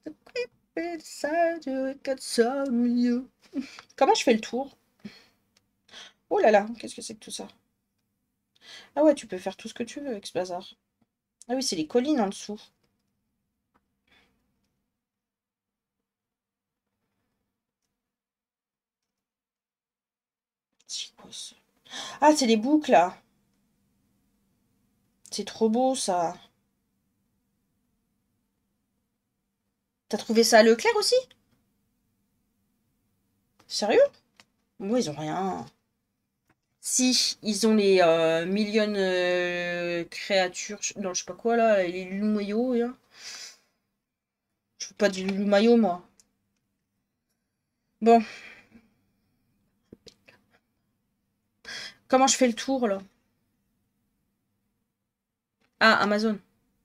Comment je fais le tour? Oh là là, qu'est-ce que c'est que tout ça? Ah ouais, tu peux faire tout ce que tu veux avec ce bazar. Ah oui, c'est les collines en dessous. C'est quoi ça? Ah, c'est les boucles là. C'est trop beau ça. T'as trouvé ça à Leclerc aussi? Sérieux? Moi, ils ont rien. Si, ils ont les euh, millions euh, créatures. Non, je sais pas quoi là, les Lulu-maillots. Là. Je veux pas du Lulu-maillot, moi. Bon, comment je fais le tour là? Ah, Amazon.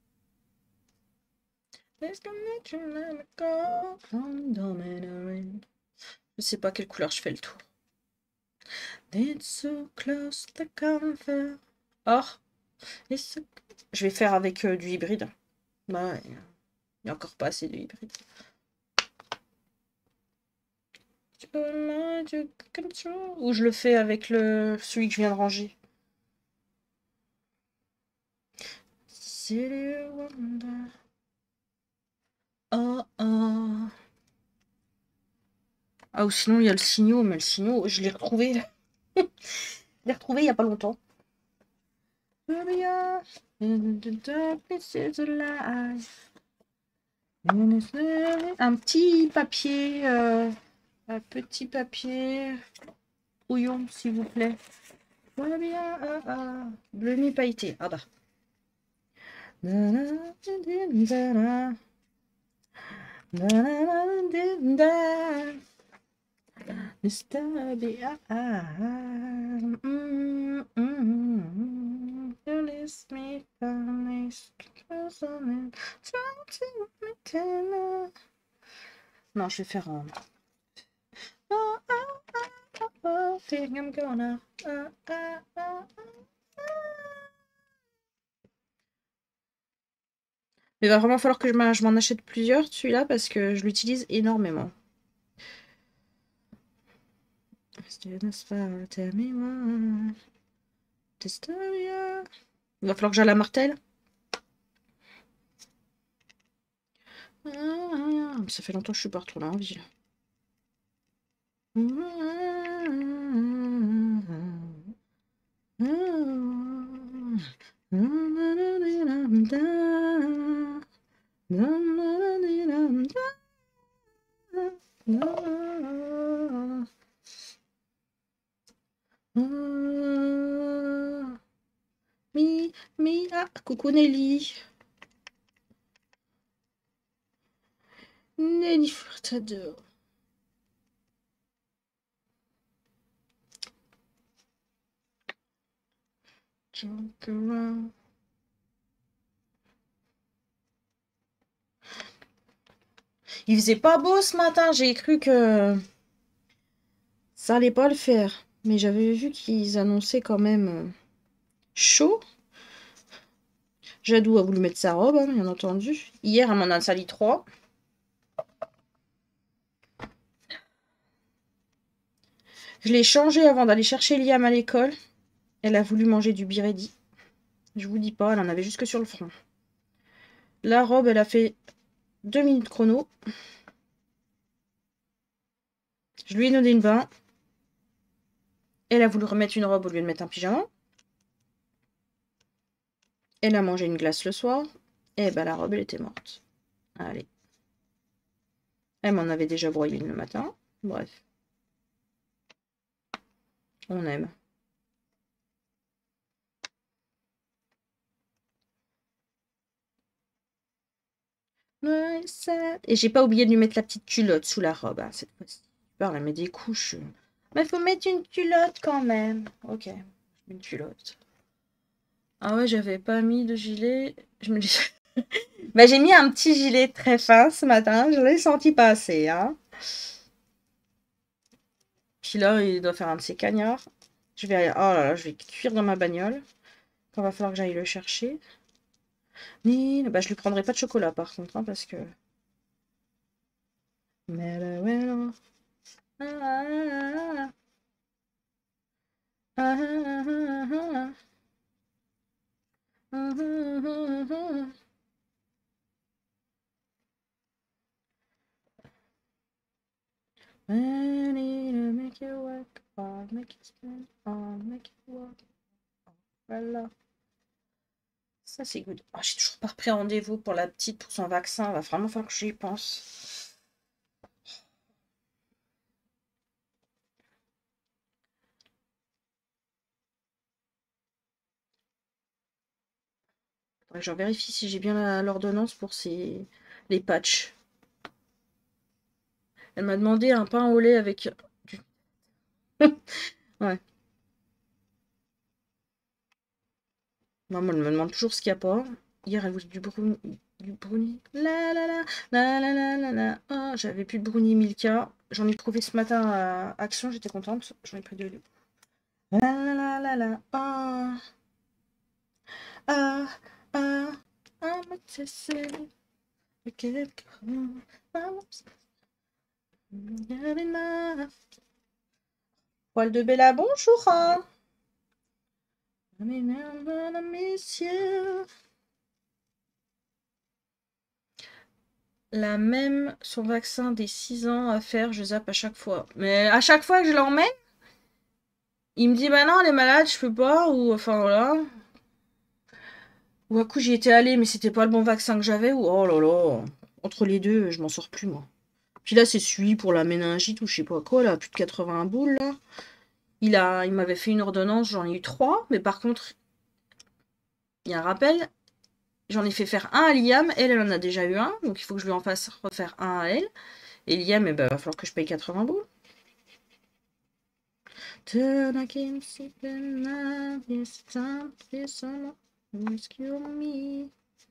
Je sais pas quelle couleur je fais le tour. It's so close to comfort. Or, so... je vais faire avec euh, du hybride. Bah, il n'y a encore pas assez de hybride. Ou je le fais avec le celui que je viens de ranger. Oh oh. Ah, ou sinon il y a le signaux, mais le signaux, je l'ai retrouvé. Je l'ai retrouvé il y a pas longtemps. Un petit papier, euh, un petit papier brouillon, s'il vous plaît. Bleu mi pailleté. Ah bah. Non, je vais faire un. Il va vraiment falloir que je m'en achète plusieurs, celui-là, parce que je l'utilise énormément. Il va falloir que j'aille à Martel. Ça fait longtemps que je suis pas retournée en ville. Mi, mi, ah, coucou Nelly. Nelly Furtado. Junk around. Il faisait pas beau ce matin, j'ai cru que ça allait pas le faire. Mais j'avais vu qu'ils annonçaient quand même chaud. Jadou a voulu mettre sa robe, hein, bien entendu. Hier, elle m'en a sali trois. Je l'ai changé avant d'aller chercher Liam à l'école. Elle a voulu manger du biredi. Je vous dis pas, elle en avait jusque sur le front. La robe, elle a fait deux minutes chrono. Je lui ai donné une bain. Elle a voulu remettre une robe au lieu de mettre un pyjama. Elle a mangé une glace le soir. Et ben la robe, elle était morte. Allez. Elle m'en avait déjà broyé une le matin. Bref. On aime. Et j'ai pas oublié de lui mettre la petite culotte sous la robe. Hein, cette fois-ci. Elle met des couches. Mais faut mettre une culotte quand même. Ok. Une culotte. Ah ouais, j'avais pas mis de gilet. Je me dis... bah, j'ai mis un petit gilet très fin ce matin. Je l'ai senti passer. Hein. Puis là, il doit faire un de ses cagnards. Je vais, oh là là, je vais cuire dans ma bagnole. Il va falloir que j'aille le chercher. Mais bah, je lui prendrai pas de chocolat par contre, hein, parce que... Mais le well. Ah, ah, ah, ah, ah, ah, ah, ah, ah. I need to make it work, I'll make it spin, I'll make it work. Voilà. Ça, c'est good. Oh, j'ai toujours pas repris rendez-vous pour la petite, pour son vaccin. Il va vraiment falloir que j'y pense. Faudrait que je vérifie si j'ai bien l'ordonnance pour ces... les patchs. Elle m'a demandé un pain au lait avec... du... ouais. Maman, elle me demande toujours ce qu'il n'y a pas. Hier, elle voulait du brownie. Du brownie. La la la la la la la la. Oh, j'avais plus de brownie Milka. J'en ai trouvé ce matin à Action, j'étais contente. J'en ai pris deux. La la la la la. Ah ah ah. I'm a tissue. I can't come. Poil de Bella, bonjour. Hein. La même, son vaccin des six ans à faire, je zappe à chaque fois. Mais à chaque fois que je l'emmène, il me dit bah non, elle est malade, je peux pas, ou enfin voilà. Ou à coup j'y étais allée, mais c'était pas le bon vaccin que j'avais, ou oh là là. Entre les deux, je m'en sors plus moi. Puis là, c'est celui pour la méningite ou je sais pas quoi, là, plus de quatre-vingts boules là. Il a, il m'avait fait une ordonnance, j'en ai eu trois, mais par contre, il y a un rappel, j'en ai fait faire un à Liam, elle, elle en a déjà eu un, donc il faut que je lui en fasse refaire un à elle. Et Liam, eh ben, va falloir que je paye quatre-vingts boules. Turn I can't sleep at night, it's time for someone to rescue me.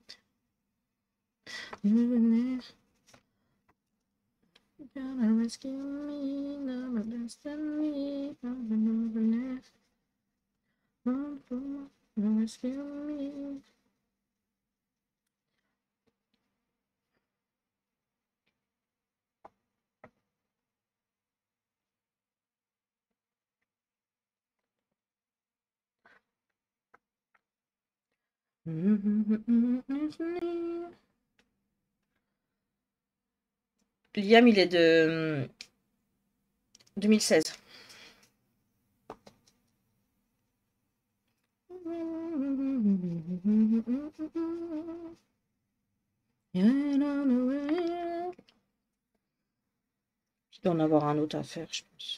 You're gonna rescue me, never less than me, never, never less. Rescue me. Liam, il est de deux mille seize. Il doit en avoir un autre à faire, je pense.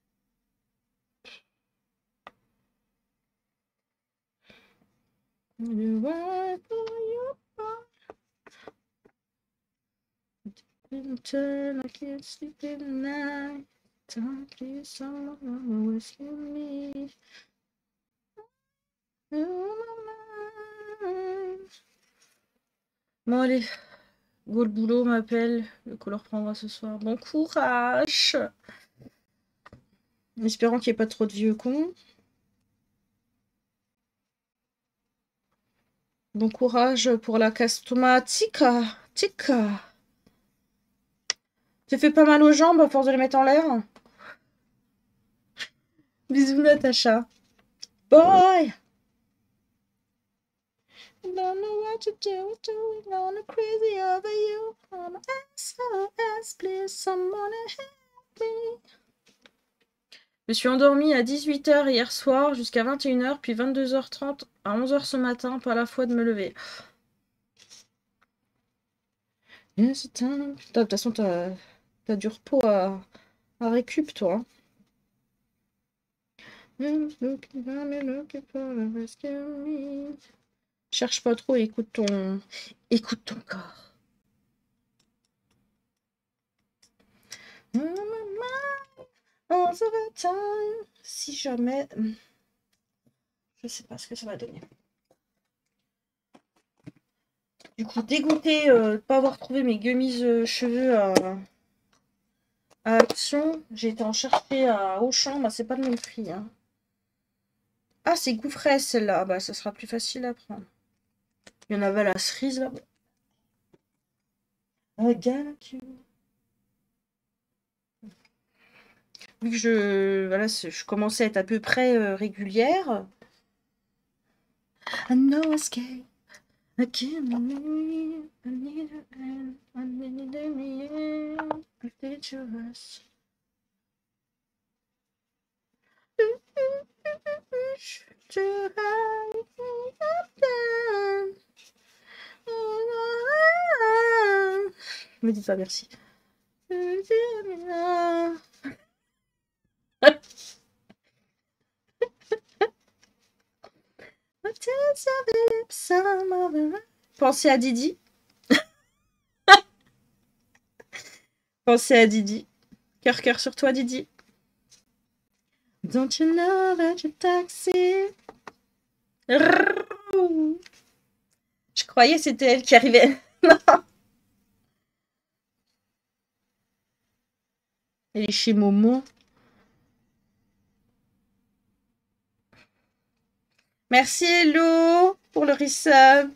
Turn, I can't sleep at night. Time, please, someone rescue me. Bon, allez. Go, le boulot m'appelle. Le couleur prendra ce soir. Bon courage. En espérant qu'il n'y ait pas trop de vieux cons. Bon courage pour la castoma. Tika. Tika. Tu fais pas mal aux jambes à force de les mettre en l'air? Bisous Natacha. Bye. Don't know what to do, doing on a crazy over you. I'm S O S, please someone help me. Je me suis endormie à dix-huit heures hier soir jusqu'à vingt et une heures, puis vingt-deux heures trente à onze heures ce matin, pas la fois de me lever. Putain, de toute façon, t'as as du repos à, à récup, toi. Cherche pas trop, écoute ton... Écoute ton corps. Si jamais... Je sais pas ce que ça va donner. Du coup, dégoûtée euh, de ne pas avoir trouvé mes gummies euh, cheveux à, à Action. J'ai été en chercher à Auchan, bah c'est pas le même prix. Hein. Ah, c'est goût fraise, celle-là. Ah bah, ça sera plus facile à prendre. Il y en avait à la cerise, là. I got you. Vu que je, voilà, je commençais à être à peu près euh, régulière. I know escape. I can't believe I need a hand. I need a hand. I did you rush. To hide me. Me dis pas merci. Pensez à Didi. Pensez à Didi. Cœur, cœur sur toi, Didi. Don't you know that you're taxi? Je croyais que c'était elle qui arrivait. Non. Elle est chez Momo. Merci Hello pour le resub.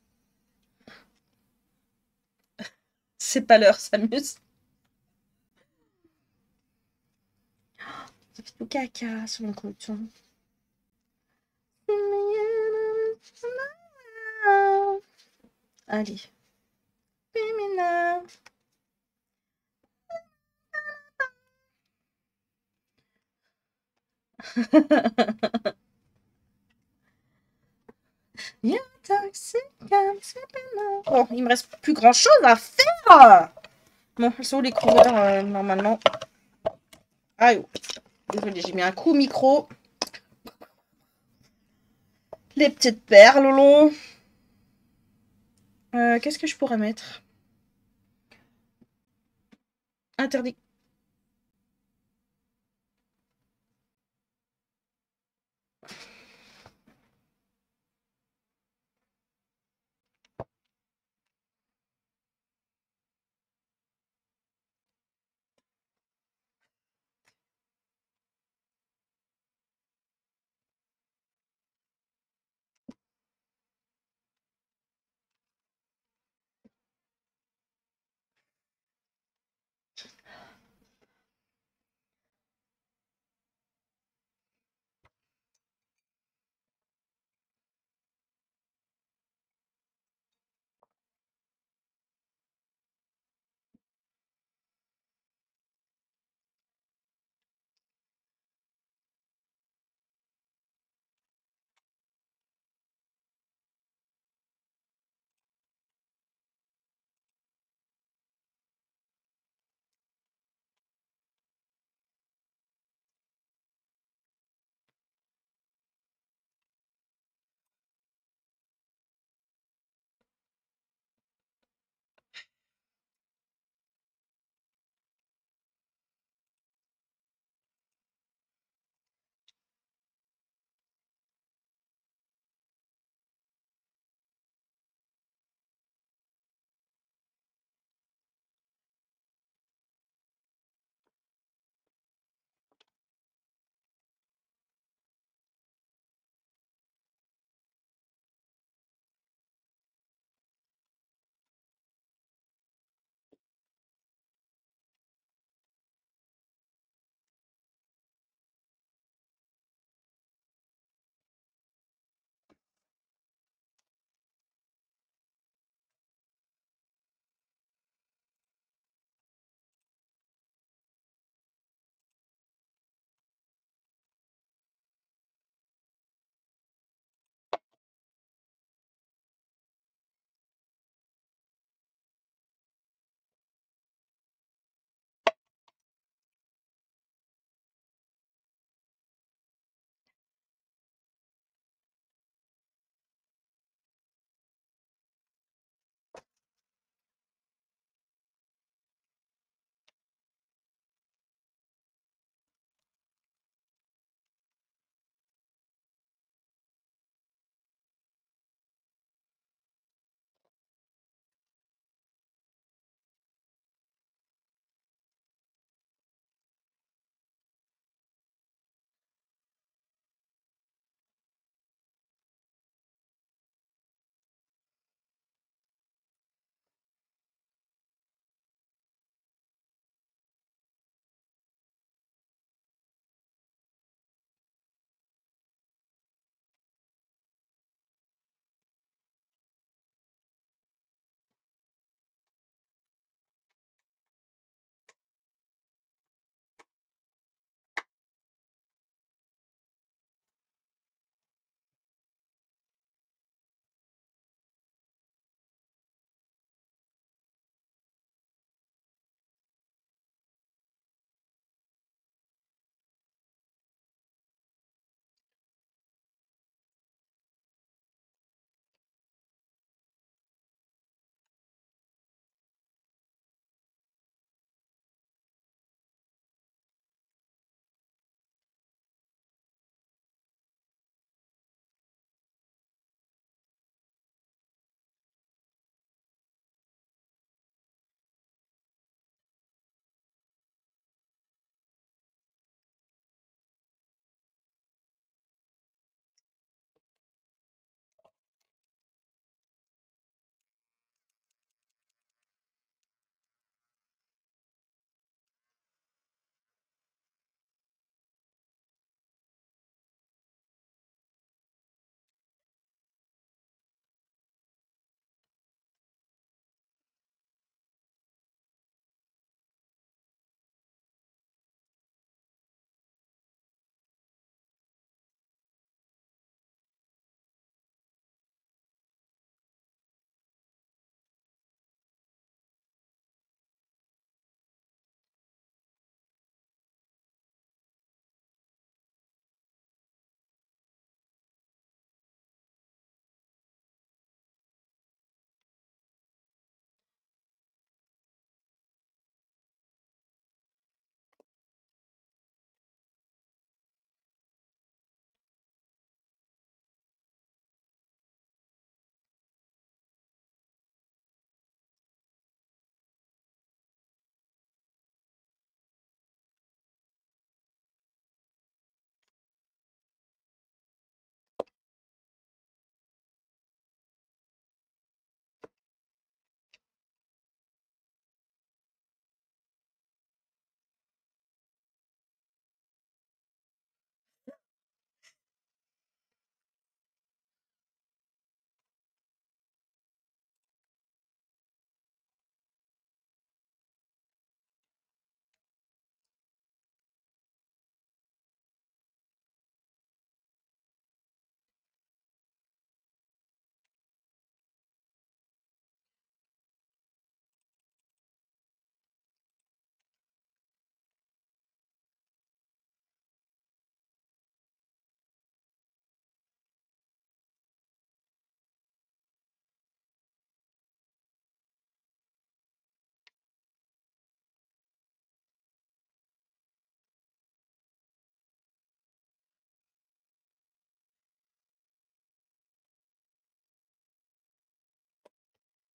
C'est pas l'heure, s'amuse. Ça fait tout caca sur mon coton. Allez. Oh, il me reste plus grand chose à faire. Bon, elles sont où les couleurs euh, normalement? Ah, désolé, j'ai mis un coup micro. Les petites perles au long. Euh, Qu'est-ce que je pourrais mettre? Interdit.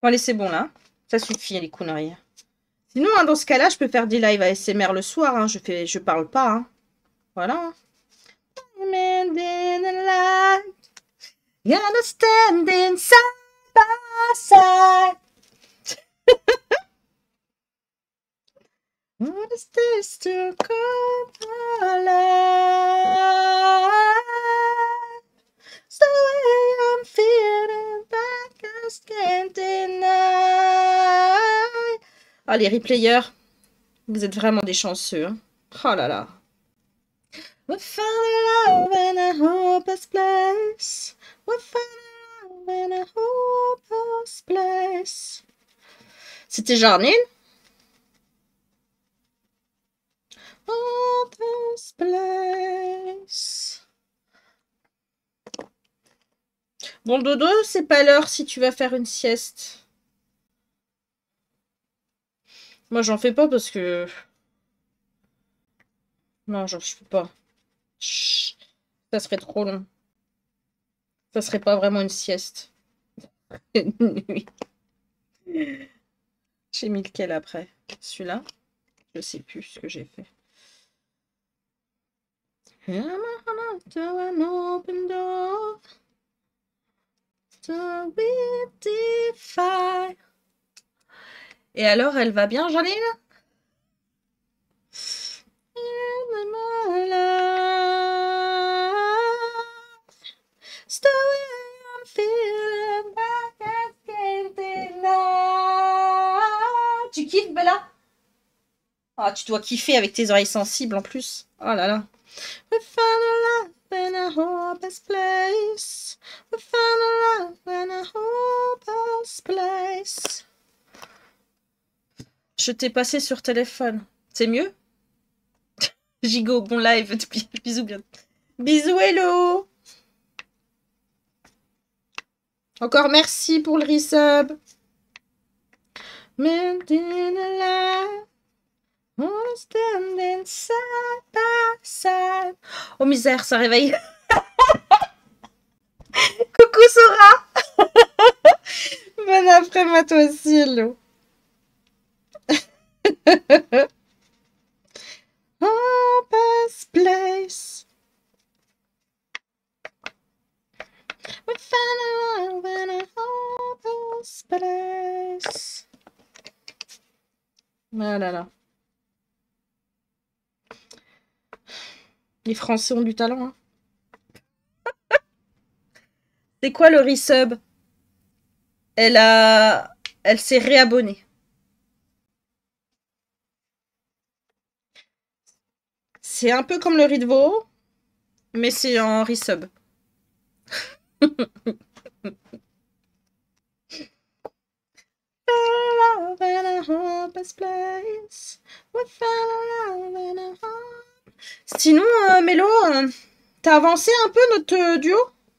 Bon, allez, c'est bon, là. Ça suffit, les conneries. Sinon, hein, dans ce cas-là, je peux faire des lives A S M R le soir. Hein. Je fais, je parle pas. Hein. Voilà. Standing side by side. What is this to come alive? It's the way I'm feeling back, I just can't deny. Ah, les replayers, vous êtes vraiment des chanceux. Hein. Oh là là. We found love in a hopeless place. We found love in a hopeless place. C'était Jarnine? Hopeless place. Bon, dodo, c'est pas l'heure si tu vas faire une sieste. Moi, j'en fais pas parce que... Non, j'en fais pas. Chut. Ça serait trop long. Ça serait pas vraiment une sieste. Oui. J'ai mis lequel après? Celui-là? Je sais plus ce que j'ai fait. Open door. Et alors, elle va bien, Janine? Tu kiffes, Bella? Ah, tu dois kiffer avec tes oreilles sensibles en plus. Oh là là. We found a love in a hopeless place. We found a love in a hopeless place. Je t'ai passé sur téléphone. C'est mieux? Gigo, bon live. Bisous bien. Bisous, hello. Encore merci pour le resub. Standing side by side. Oh misère, ça réveille. Coucou Sora. Bon après-midi à toi aussi, hello. Hopeless place. We found a love in a hopeless place. Ah là là. Les Français ont du talent. Hein. C'est quoi le resub? Elle a... Elle s'est réabonnée. C'est un peu comme le Ritvo, mais c'est en resub. Sinon, euh, Mélo, euh, t'as avancé un peu notre euh, duo?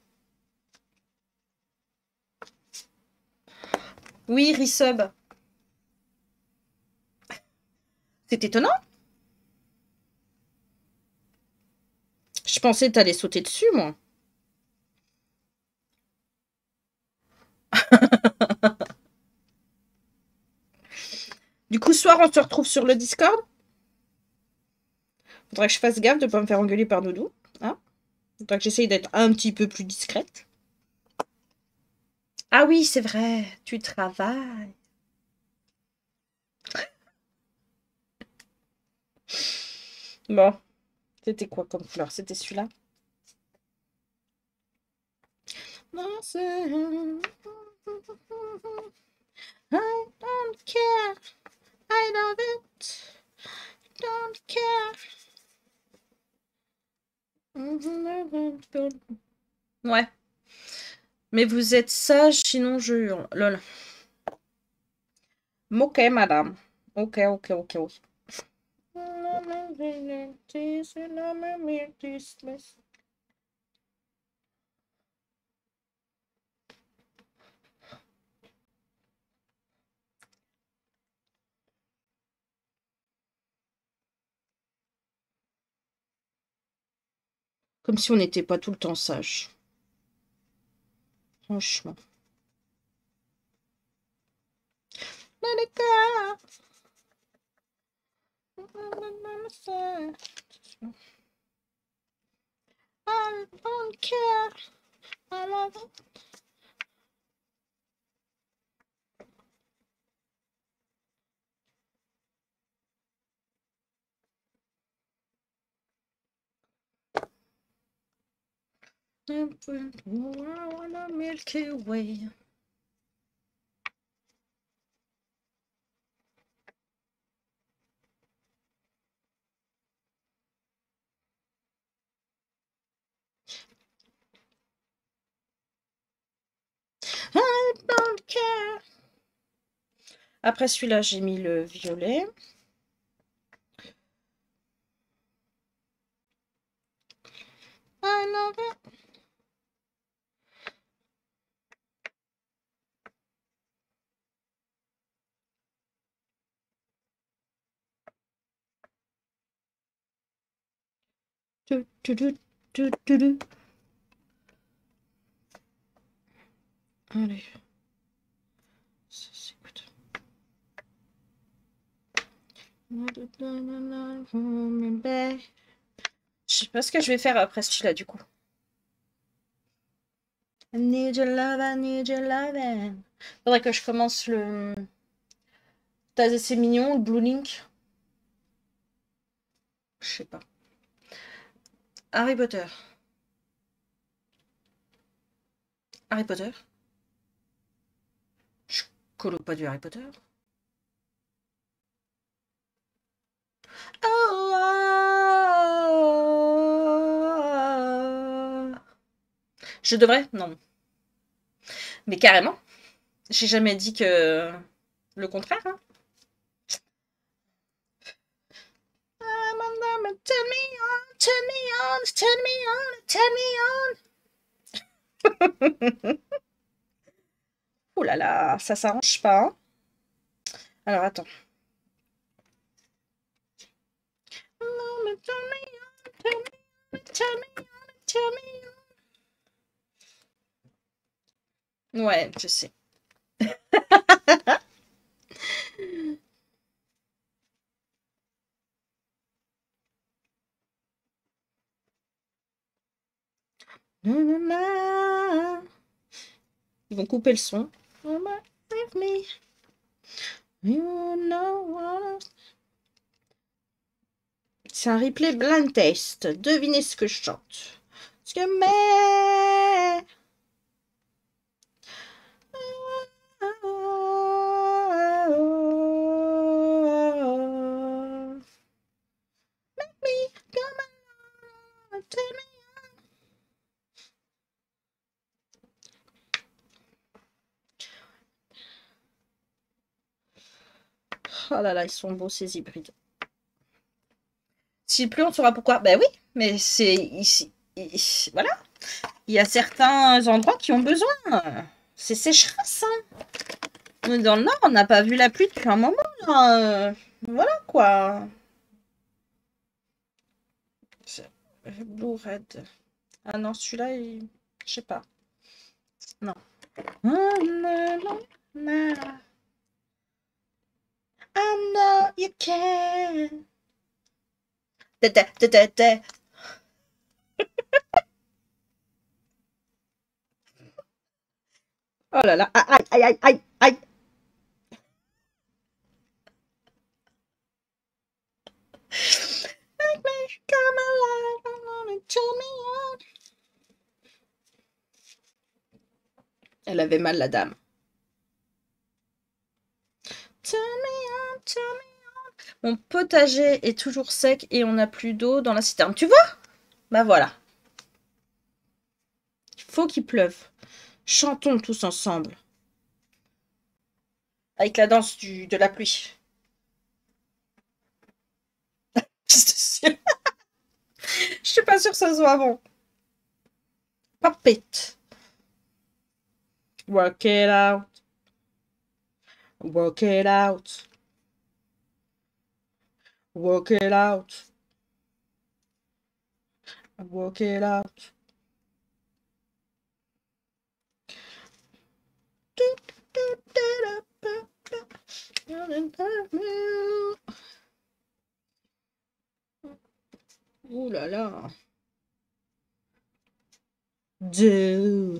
Oui, resub. C'est étonnant. Je pensais que t'allais sauter dessus, moi. Du coup, ce soir, on se retrouve sur le Discord. Faudrait que je fasse gaffe de ne pas me faire engueuler par Doudou. Hein, faudrait que j'essaye d'être un petit peu plus discrète. Ah oui, c'est vrai, tu travailles. Bon, c'était quoi comme fleur? C'était celui-là. I don't care. I love it. Don't care. Ouais. Mais vous êtes sage, sinon je hurle. Lol. Ok, madame. Ok, ok, ok, ok. Comme si on n'était pas tout le temps sage. Franchement. let it go. I don't care. I love it. On a Milky Way. I don't care. Après celui-là, j'ai mis le violet. I love it. Du, du, du, du, du, du. Allez. Ça s'écoute. Je sais pas ce que je vais faire après celui-là du coup. I need your love, I need your love. Faudrait que je commence le... T'as c'est mignon, le Blue Link. Je sais pas. Harry Potter. Harry Potter. Je colo pas du Harry Potter. Oh, je devrais? Non. Mais carrément. J'ai jamais dit que le contraire. Hein. Turn me on, turn me on, turn me on, turn me on. Oh là là, ça s'arrange pas. Hein. Alors attends. Turn me on, turn me on, turn me on, turn me on. Ouais, je sais. Ils vont couper le son. C'est un replay blind test. Devinez ce que je chante. Ce que mais... Make me come on, tell me. Oh là là, ils sont beaux ces hybrides. S'il pleut, on saura pourquoi. Ben oui, mais c'est ici. ici voilà. Il y a certains endroits qui ont besoin. C'est sécheresse. Hein. Dans le nord, on n'a pas vu la pluie depuis un moment. Hein. Voilà quoi. Blue Red. Ah non, celui-là, il... je sais pas. Non. I know you can. Tete, tete, tete. Oh là là, aïe, aïe, aïe, aïe, aïe. Make me come alive, I wanna turn me on. Elle avait mal, la dame. Turn me on, turn me on. Mon potager est toujours sec et on n'a plus d'eau dans la citerne. Tu vois? Bah voilà. Il faut qu'il pleuve. Chantons tous ensemble. Avec la danse du, de la pluie. Je suis pas sûre que ça soit bon. Pop it. Work it out. Work it out. Work it out. Work it out. Ouh là là. Do.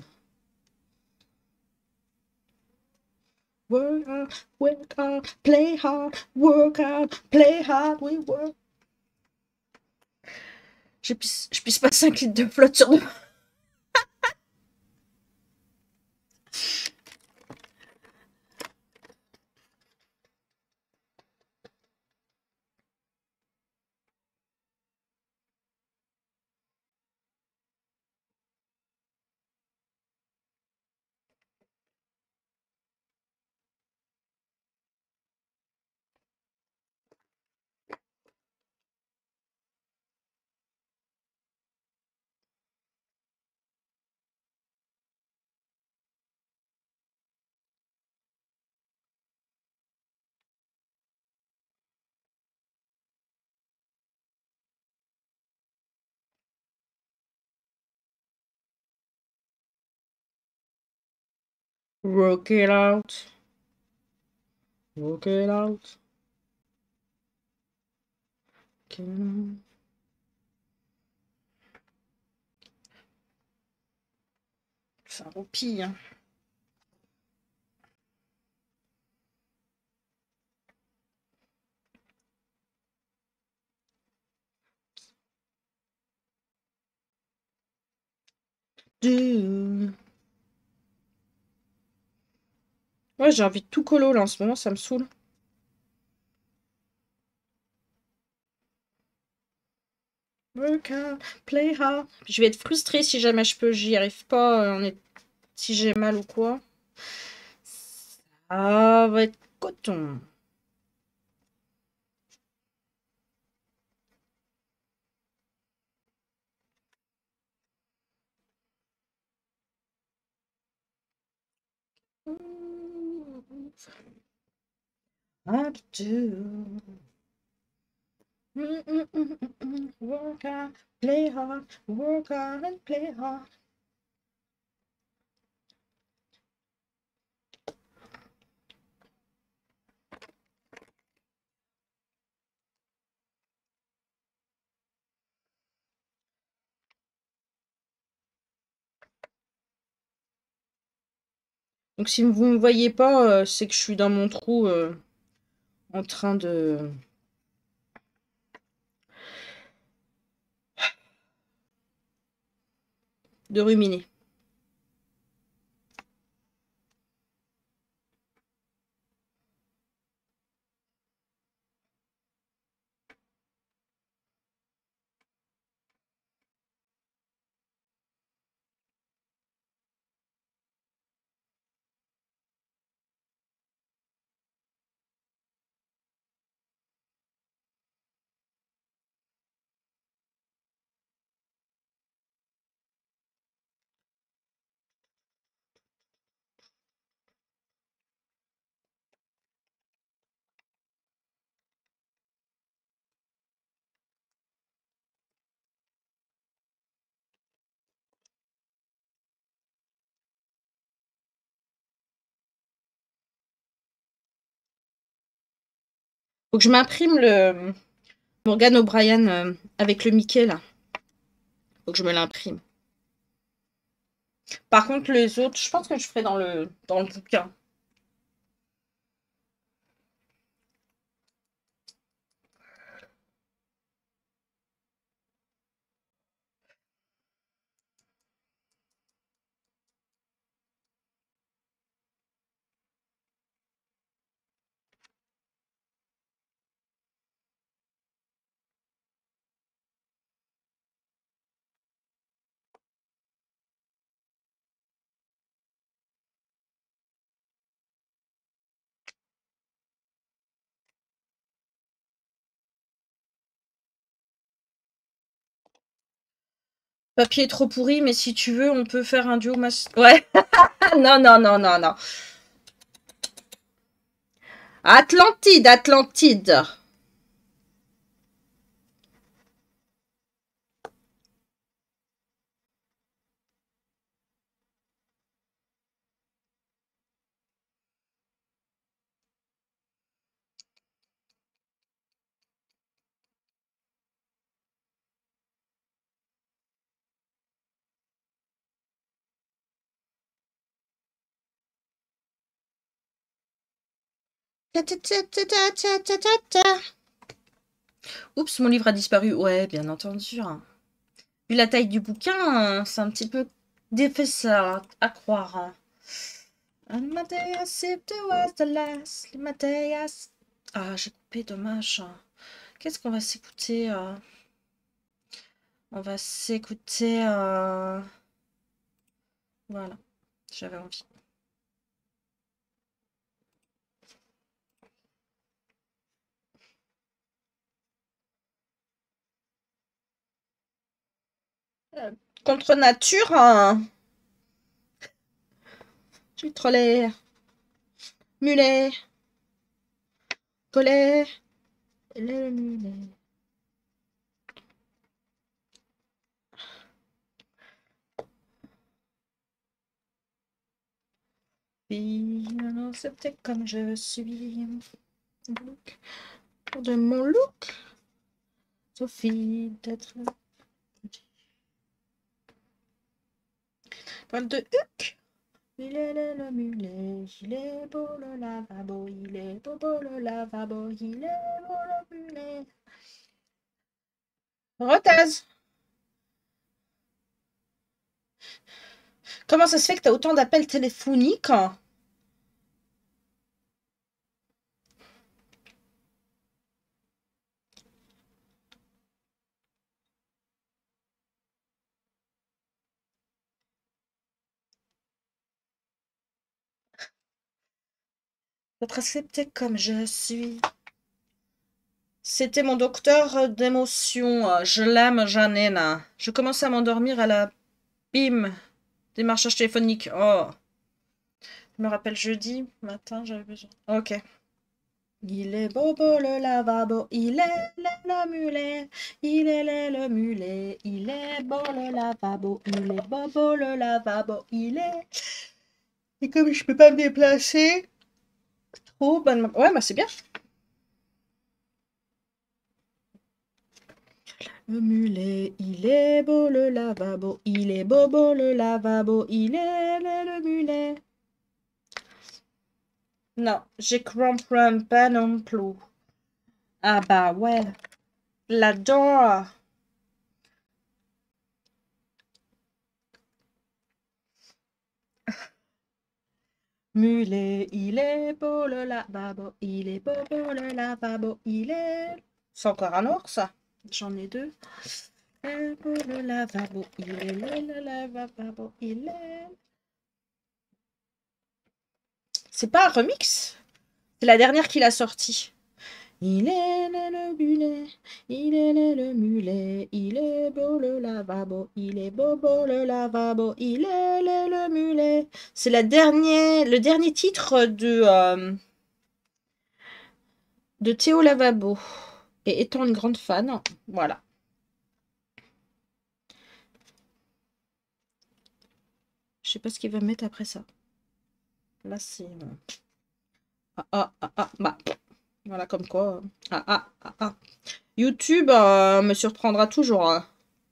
Work hard, work hard, play hard, work hard, play hard, we work. Je pisse, je pisse pas cinq litres de flotte sur deux. Work it out. Work it out. Okay. Ça roupille, hein. Do. Ouais, j'ai envie de tout colo là en ce moment, ça me saoule. Work hard, play hard. Je vais être frustrée si jamais je peux, j'y arrive pas, euh, on est... si j'ai mal ou quoi. Ça va être coton. I do. Mm, mm, mm, mm, mm. Work hard, play hard, work hard and play hard. Donc si vous me voyez pas, euh, c'est que je suis dans mon trou euh, en train de... de ruminer. Faut que je m'imprime le Morgan O'Brien euh, avec le Mickey là. Faut que je me l'imprime. Par contre, les autres, je pense que je ferai dans le dans le bouquin. Papier est trop pourri, mais si tu veux, on peut faire un duo mas... Ouais. Non, non, non, non, non. Atlantide, Atlantide. Oups, mon livre a disparu. Ouais, bien entendu. Hein. Vu la taille du bouquin, c'est un petit peu difficile à croire. Hein. Amadeus, if it was the last, Amadeus. Ah, j'ai coupé, dommage. Qu'est-ce qu'on va s'écouter euh... On va s'écouter... Euh... Voilà, j'avais envie. Euh, contre nature, hein. Tu trollais. Mulet. Collet. Le mulet. Non, c'est peut-être comme je suis. Look. De mon look. Sophie, d'être. Parle de Huck. Il est le, le mulet, il est beau le lavabo, il est beau beau le lavabo, il est beau le mulet. Rotaz. Comment ça se fait que tu as autant d'appels téléphoniques? Être accepté comme je suis. C'était mon docteur d'émotion. Je l'aime, Janine. Je commence à m'endormir à la bim. Démarchage téléphonique. Oh. Je me rappelle jeudi matin, j'avais besoin. Ok. Il est bobo le lavabo, il est le mulet, il est le mulet, il est beau le lavabo, il est bobo le lavabo, il est... Et comme je peux pas me déplacer, trop, ben, ouais, bah c'est bien. Le mulet, il est beau le lavabo, il est bobo le lavabo, il est le, le mulet. Non, je comprends pas non plus. Ah bah ouais, l'adore. Mulet, il est beau le lavabo, il est beau beau le lavabo, il est... C'est encore un ours, ça. J'en ai deux. Il est beau le lavabo, il est le, le lavabo, il est... C'est pas un remix? C'est la dernière qu'il a sortie. Il est le, le mulet, il est le, le mulet, il est beau le lavabo, il est beau beau le lavabo, il est le, le mulet. C'est la dernière, le dernier titre de... Euh, de Théo Lavabo. Et étant une grande fan, voilà. Je sais pas ce qu'il va mettre après ça. Là, c'est... Ah, ah, ah, ah, bah. Voilà, comme quoi. Ah, ah, ah, ah. YouTube euh, me surprendra toujours. Hein.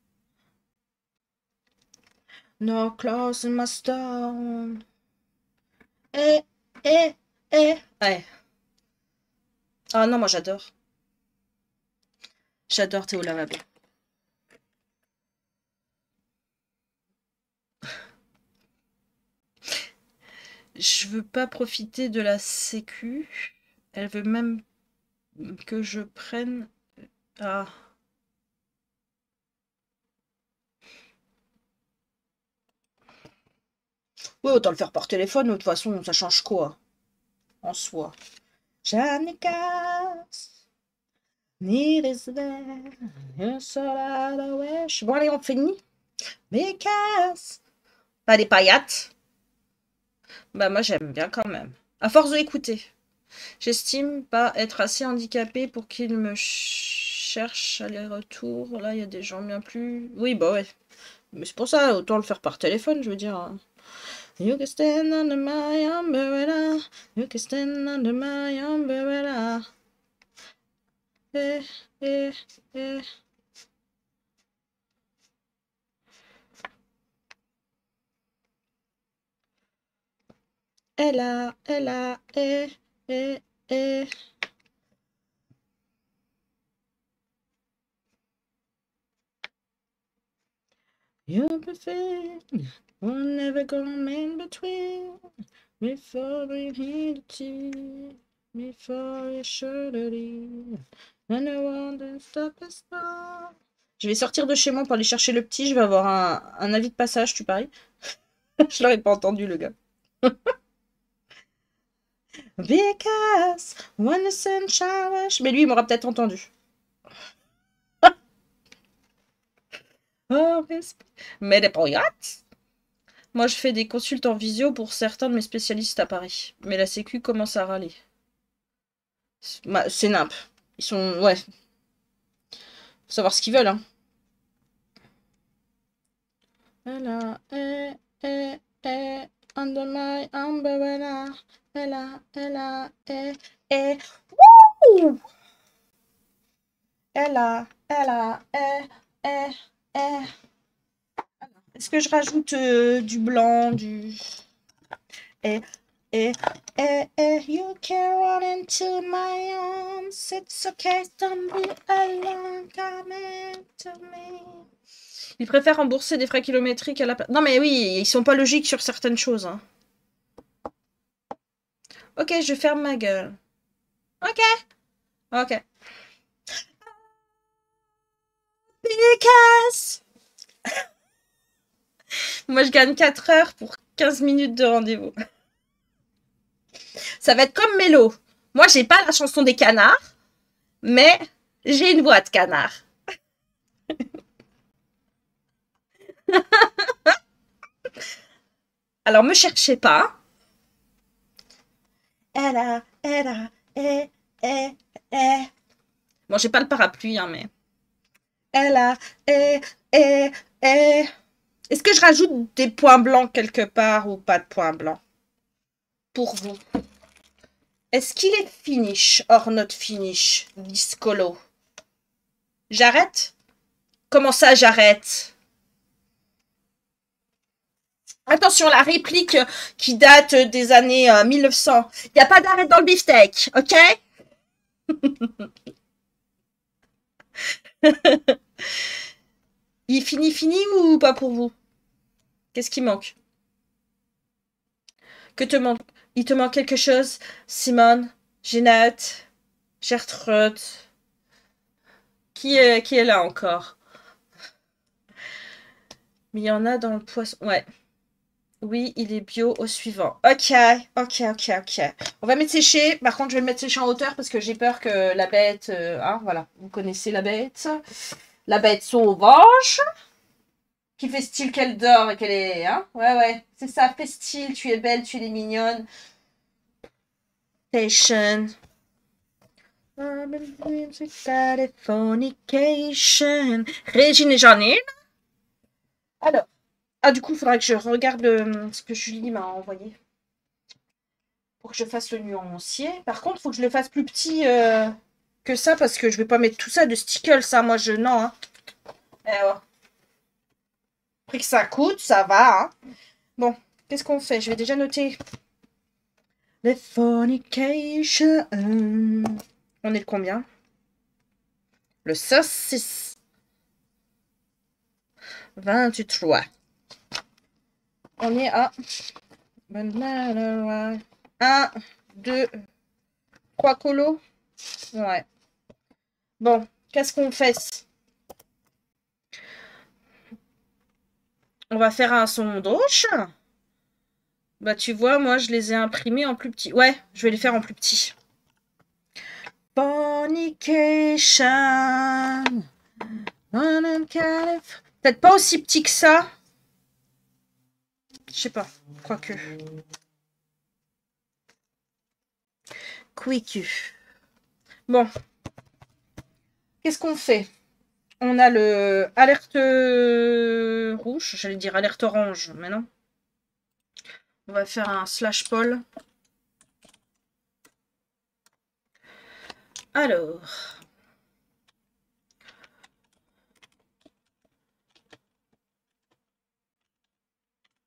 No close in my stone. Eh, eh, eh. Ouais. Ah non, moi j'adore. J'adore Théo Lavabo. Je veux pas profiter de la sécu. Elle veut même que je prenne... Ah. Oui, autant le faire par téléphone, de toute façon, ça change quoi en soi. Janikas, need is there, you're so out of wish. Bon, allez, on finit. Because, pas des paillates. Bah, moi, j'aime bien quand même. À force de l'écouter. J'estime pas être assez handicapée pour qu'il me cherche aller-retour. Là, il y a des gens bien plus... Oui, bah ouais. Mais c'est pour ça, autant le faire par téléphone, je veux dire. You can stand under my umbrella. You can stand under my umbrella. Eh, eh, eh. Elle a, elle a, eh, eh, eh. You're perfect. We're never gonna in between. Before we hit you. Before you should leave. And I want to stop us now. Je vais sortir de chez moi pour aller chercher le petit. Je vais avoir un, un avis de passage, tu paries? Je l'aurais pas entendu, le gars. Because when the sun showers... Mais lui, il m'aura peut-être entendu. Oh, mais des poyates. Moi, je fais des consultes en visio pour certains de mes spécialistes à Paris. Mais la sécu commence à râler. C'est nimp. Ils sont... Ouais. Faut savoir ce qu'ils veulent, hein. Ella, eh, eh, eh, under my umbrella. Ella, Ella, eh, eh. Wouh! Ella, Ella, eh, eh, eh. Est-ce que je rajoute euh, du blanc, du... Eh, eh, eh, eh, you can run into my arms. It's okay, don't be alone, come to me. Ils préfèrent rembourser des frais kilométriques à la... Non mais oui, ils sont pas logiques sur certaines choses. Hein. Ok, je ferme ma gueule. Ok. Ok. Because... Moi, je gagne quatre heures pour quinze minutes de rendez-vous. Ça va être comme Mélo. Moi, j'ai pas la chanson des canards, mais j'ai une voix de canard. Alors, me cherchez pas. Elle a, elle a, eh, eh, eh. Bon, j'ai pas le parapluie, hein, mais... Elle a, eh, eh, eh. Est-ce que je rajoute des points blancs quelque part ou pas de points blancs? Pour vous. Est-ce qu'il est finish or not finish, Discolo? J'arrête? Comment ça, j'arrête? Attention, la réplique qui date des années euh, mille neuf cents. Il n'y a pas d'arrêt dans le beefsteak, ok? Il finit, fini ou pas pour vous? Qu'est-ce qui manque? Que te manque? Il te manque quelque chose? Simone, Ginette, Gertrude. Qui est, qui est là encore? Mais il y en a dans le poisson. Ouais. Oui, il est bio au suivant. Ok, ok, ok, ok. On va mettre sécher. Par contre, je vais le mettre sécher en hauteur parce que j'ai peur que la bête... Euh, hein, voilà, vous connaissez la bête. La bête sauvage. Qui fait style qu'elle dort et qu'elle est... Hein, ouais, ouais. C'est ça, fait style. Tu es belle, tu es mignonne. Station. Californication. Régine et Janine. Alors. Ah, du coup, il faudra que je regarde euh, ce que Julie m'a envoyé. Pour que je fasse le nuancier. Par contre, il faut que je le fasse plus petit euh, que ça, parce que je vais pas mettre tout ça de stickle, ça. Moi, je... Non, hein. Eh ouais. Après que ça coûte, ça va, hein. Bon, qu'est-ce qu'on fait? Je vais déjà noter. The fornication. On est de combien? Le saucisse. vingt-trois. On est à... un, deux, trois colos. Ouais. Bon, qu'est-ce qu'on fait? On va faire un sondage. Bah, tu vois, moi, je les ai imprimés en plus petit. Ouais, je vais les faire en plus petit. Fornication. Peut-être pas aussi petit que ça. Je sais pas, quoique. Quick. Bon. Qu'est-ce qu'on fait? On a le alerte rouge. J'allais dire alerte orange, mais non. On va faire un slash poll. Alors.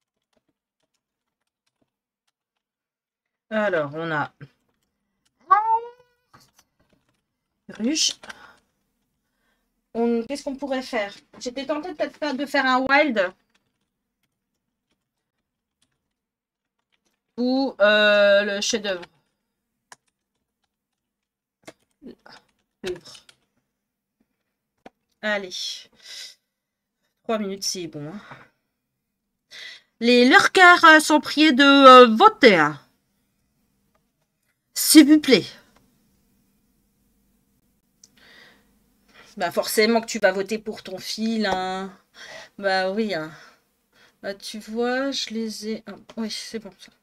Alors, on a perruche. On... Qu'est-ce qu'on pourrait faire? J'étais tentée peut-être de faire un wild. Ou euh, le chef-d'œuvre. Allez. Trois minutes, c'est bon. Hein. Les lurkers sont priés de euh, voter. S'il vous plaît. Bah forcément que tu vas voter pour ton fil. Hein. Bah oui. Hein. Bah, tu vois, je les ai... Ah, oui, c'est bon ça.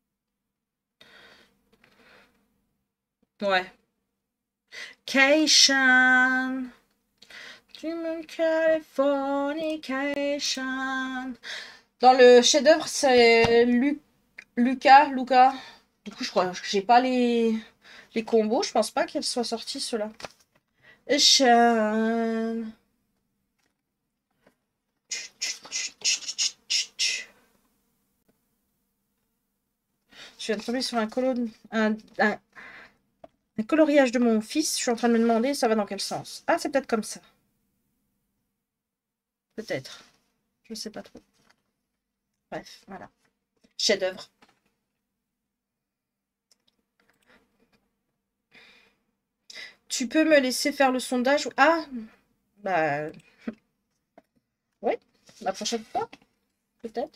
Ouais. Cation. Californication. Dans le chef-d'œuvre, c'est Lu Lucas, Luca. Du coup, je crois que j'ai pas les... les combos. Je pense pas qu'elle soit sortie, ceux-là. Sean. Je viens de tomber sur un, colon... un, un... un coloriage de mon fils. Je suis en train de me demander ça va dans quel sens. Ah, c'est peut-être comme ça. Peut-être. Je sais pas trop. Bref, voilà. Chef-d'œuvre. Tu peux me laisser faire le sondage? Ah, bah... Oui, la prochaine fois, peut-être.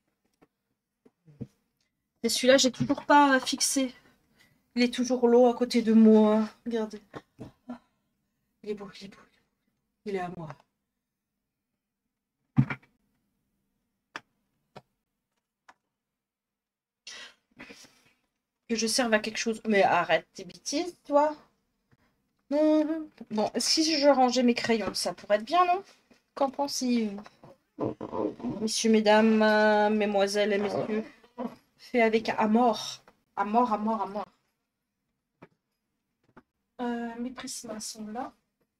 Et celui-là, j'ai toujours pas fixé. Il est toujours lourd à côté de moi. Regardez. Il est beau, il est beau. Il est à moi. Que je serve à quelque chose. Mais arrête tes bêtises, toi. Bon, si je rangeais mes crayons, ça pourrait être bien, non? Qu'en pensez-vous? Messieurs, mesdames, euh, mesdemoiselles et messieurs. Fait avec amour. Amour, amour, amour. Euh, mes prismas sont là.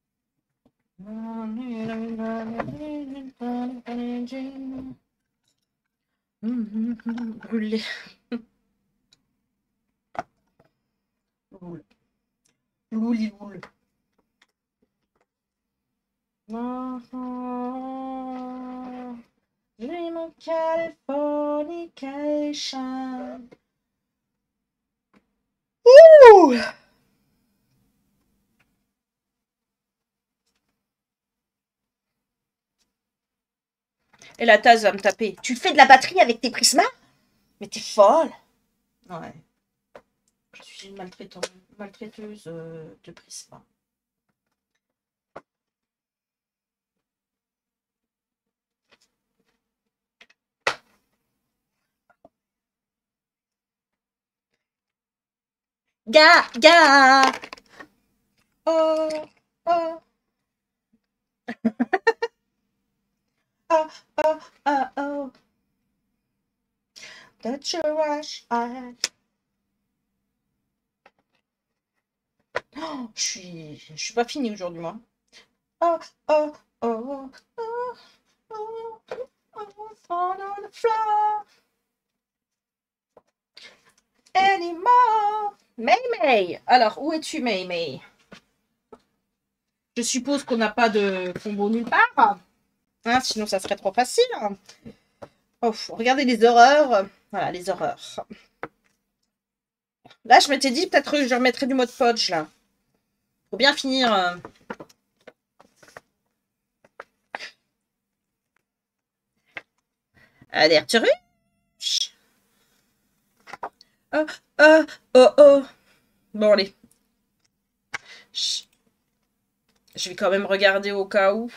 Brûlé. Loul. Louli loul. Dream of Californication. Ouh! Et la tasse va me taper. Tu fais de la batterie avec tes prismas? Mais t'es folle. Ouais. Je suis une maltraiteuse euh, de prisma. Ga, ga. Oh, oh. Oh, oh, oh, oh. That's your rush. I... Oh, je suis, je suis pas finie aujourd'hui, moi. Oh, oh, oh, oh, oh, oh, fall on the floor. Anymore. May May. Alors, où es-tu, May May? Je suppose qu'on n'a pas de combo nulle part. Hein, sinon, ça serait trop facile. Oh, regardez les horreurs. Voilà, les horreurs. Là, je m'étais dit, peut-être que je remettrais du mode Podge, là. Faut bien finir. Euh... Allez, Arthur. Oh, oh, oh, oh. Bon, allez. Je vais quand même regarder au cas où.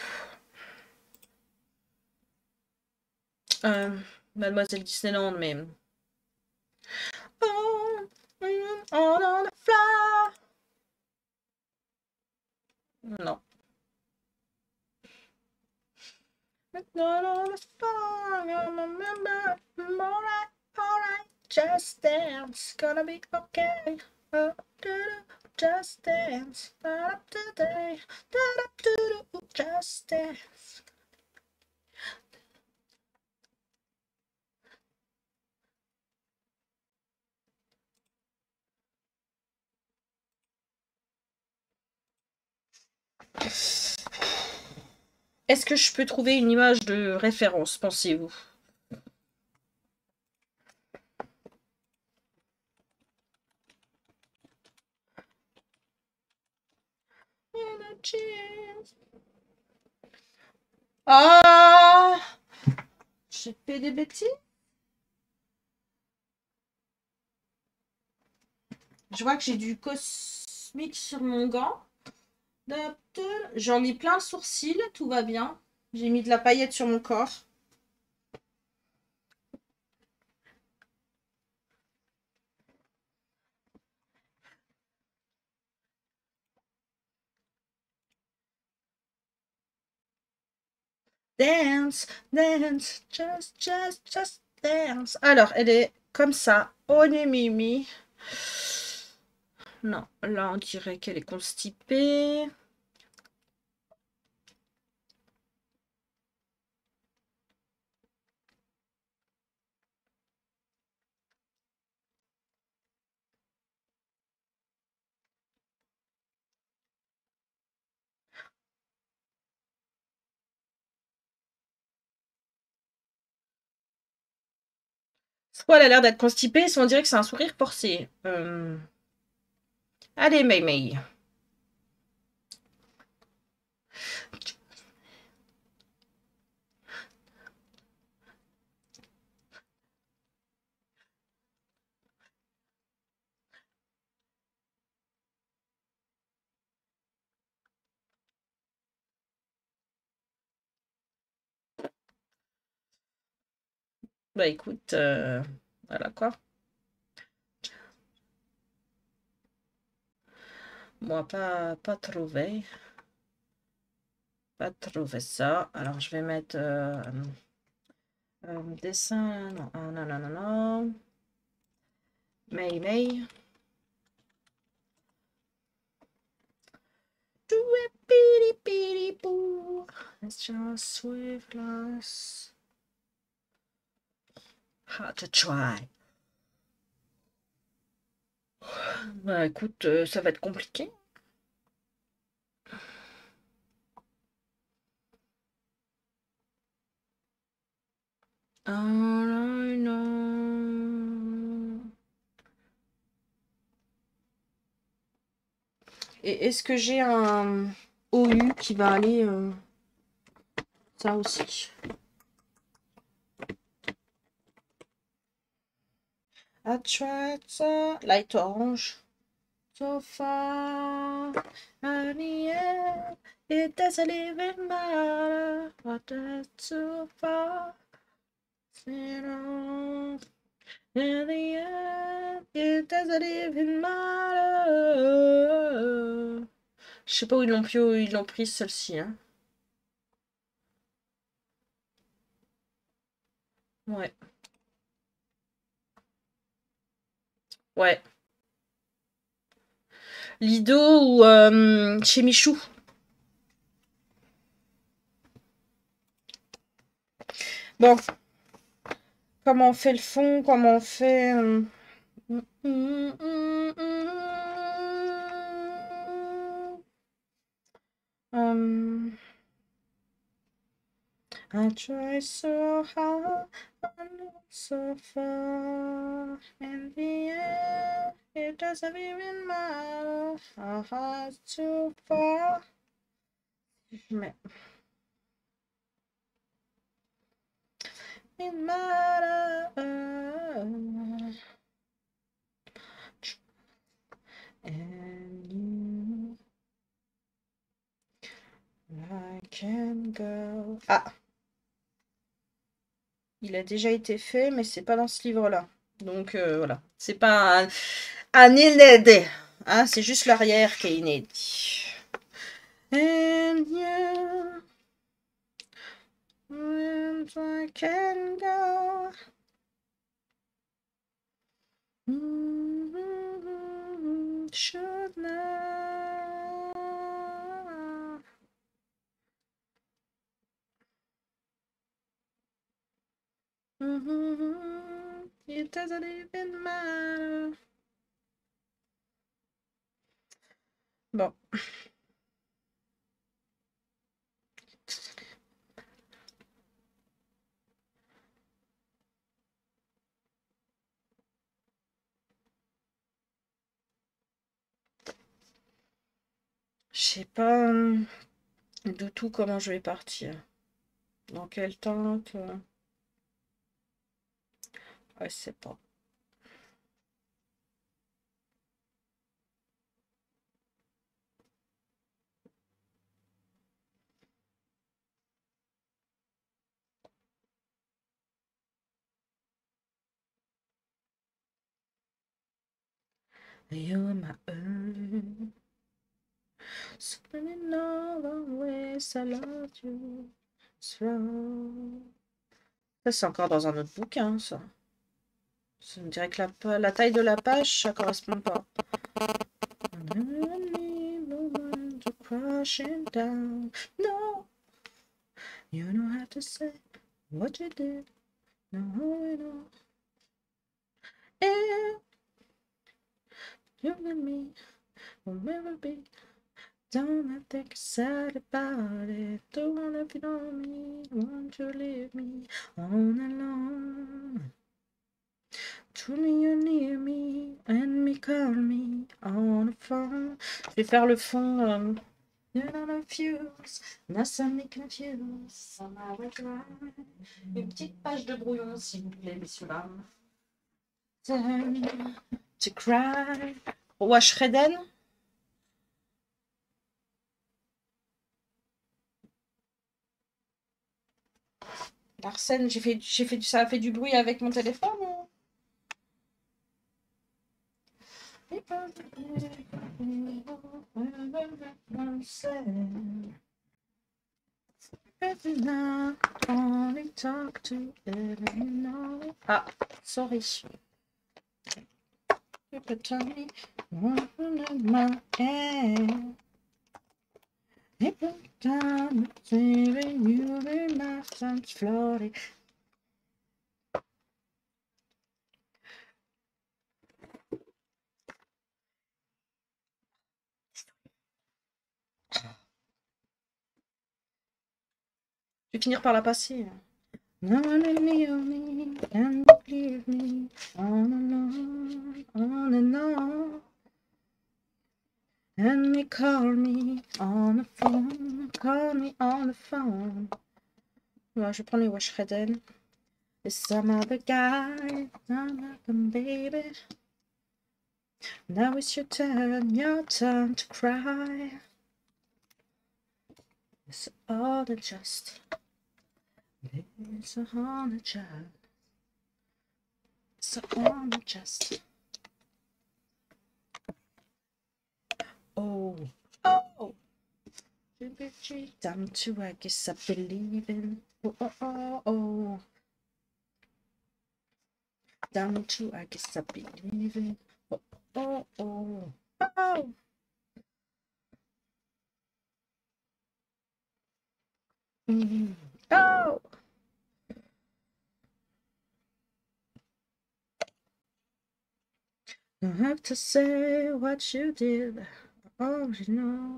Euh, Mademoiselle Disneyland, mais... Oh, on the floor. Non. Not on the floor, remember, alright, alright, just dance, gonna be okay. Oh, just dance, today, just dance. Est-ce que je peux trouver une image de référence, pensez-vous? Ah, j'ai fait des bêtises. Je vois que j'ai du cosmique sur mon gant. J'en ai plein le sourcil, tout va bien. J'ai mis de la paillette sur mon corps. Dance, dance, just, just, just dance. Alors, elle est comme ça. Oh, Mimi. Non, là, on dirait qu'elle est constipée. Soit elle a l'air d'être constipée, soit on dirait que c'est un sourire forcé. Euh... Allez, Mei Mei. Bah écoute, euh... voilà quoi. Moi, pas, pas trouvé. Pas trouvé ça. Alors, je vais mettre euh, euh, dessin. Non, ah, non, non, non, non. Mei Mei. It's just swiftness. Hard to try. Bah écoute, euh, ça va être compliqué. All I know. Et est-ce que j'ai un O U qui va aller euh, ça aussi? I tried so light orange so far and yeah, it doesn't even matter what that's so far. You know, in the end, it doesn't even matter. Je sais pas où ils l'ont pris, où ils l'ont prise celle-ci. Hein. Ouais. Ouais. Lido ou euh, chez Michou. Bon. Comment on fait le fond? Comment on fait... euh, Um, I try so hard and so far. In the end, it doesn't even matter how hard too far. Mais... It matters. And you, I can go. Ah, il a déjà été fait, mais c'est pas dans ce livre-là. Donc euh, voilà, c'est pas un, un inédit. Hein, c'est juste l'arrière qui est inédit. And you, and I can go. Mm-hmm, should not. Mm-hmm, it doesn't even matter. Bon. sais pas euh, du tout comment je vais partir. Dans quelle teinte euh... Ouais, je sais pas. You're my own. Spinning all the ways I love you. Slow. Ça, c'est encore dans un autre bouquin, ça. Ça me dirait que la, la taille de la page, ça correspond pas. Down. No, you don't have to say what you did. No, no. And you and me will never be. Don't think sad about it. Don't wanna be on me. Won't you leave me all alone? To me, you're near me, and me call me on the phone. Je vais faire le fond. Um, you're not confused, not suddenly confused. Somehow I try. Une petite page de brouillon, s'il vous plaît, messieurs dames. Turn to cry. Wash Reden. Arsène, j'ai fait, j'ai fait, ça a fait du bruit avec mon téléphone. Ah, sorry. You could tell me one of my hand. Every time I'm saving you in my son's floating. Je vais finir par la passer. No one in me, me, and leave me on and on, on and on. And me call me on the phone, call me on the phone. Ouais, je prends les Wash Reden. There's some other guy, I'm like a baby. Now it's your turn, your turn to cry. It's all just. It's a hundred child. It's a hundred just. Oh, oh. Down to I guess I believe in. Oh, oh, oh, oh. Down to I guess I believe in. Oh, oh, oh. Oh. Mm. Oh. Don't have to say what you did. Oh, you know.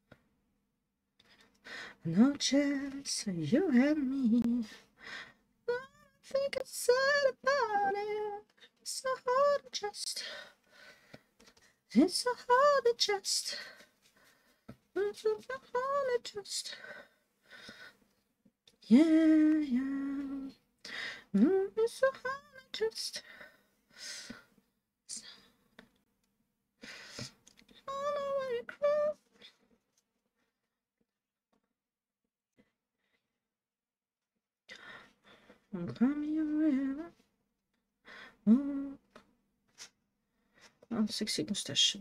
No chance, you and me. I think it's sad about it. It's so hard to just. It's so hard to just. It's so hard to just. Yeah, yeah. Mm, it's so hard to just. I know where you cry. I'm coming around. Oh. Oh, sexy moustache.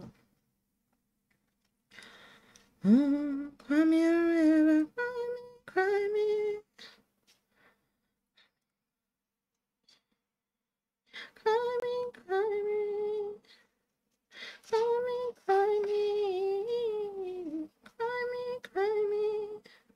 Oh, cry me a river, cry me, cry me. Cry me, cry me. Cry me, cry me. Cry me, cry me.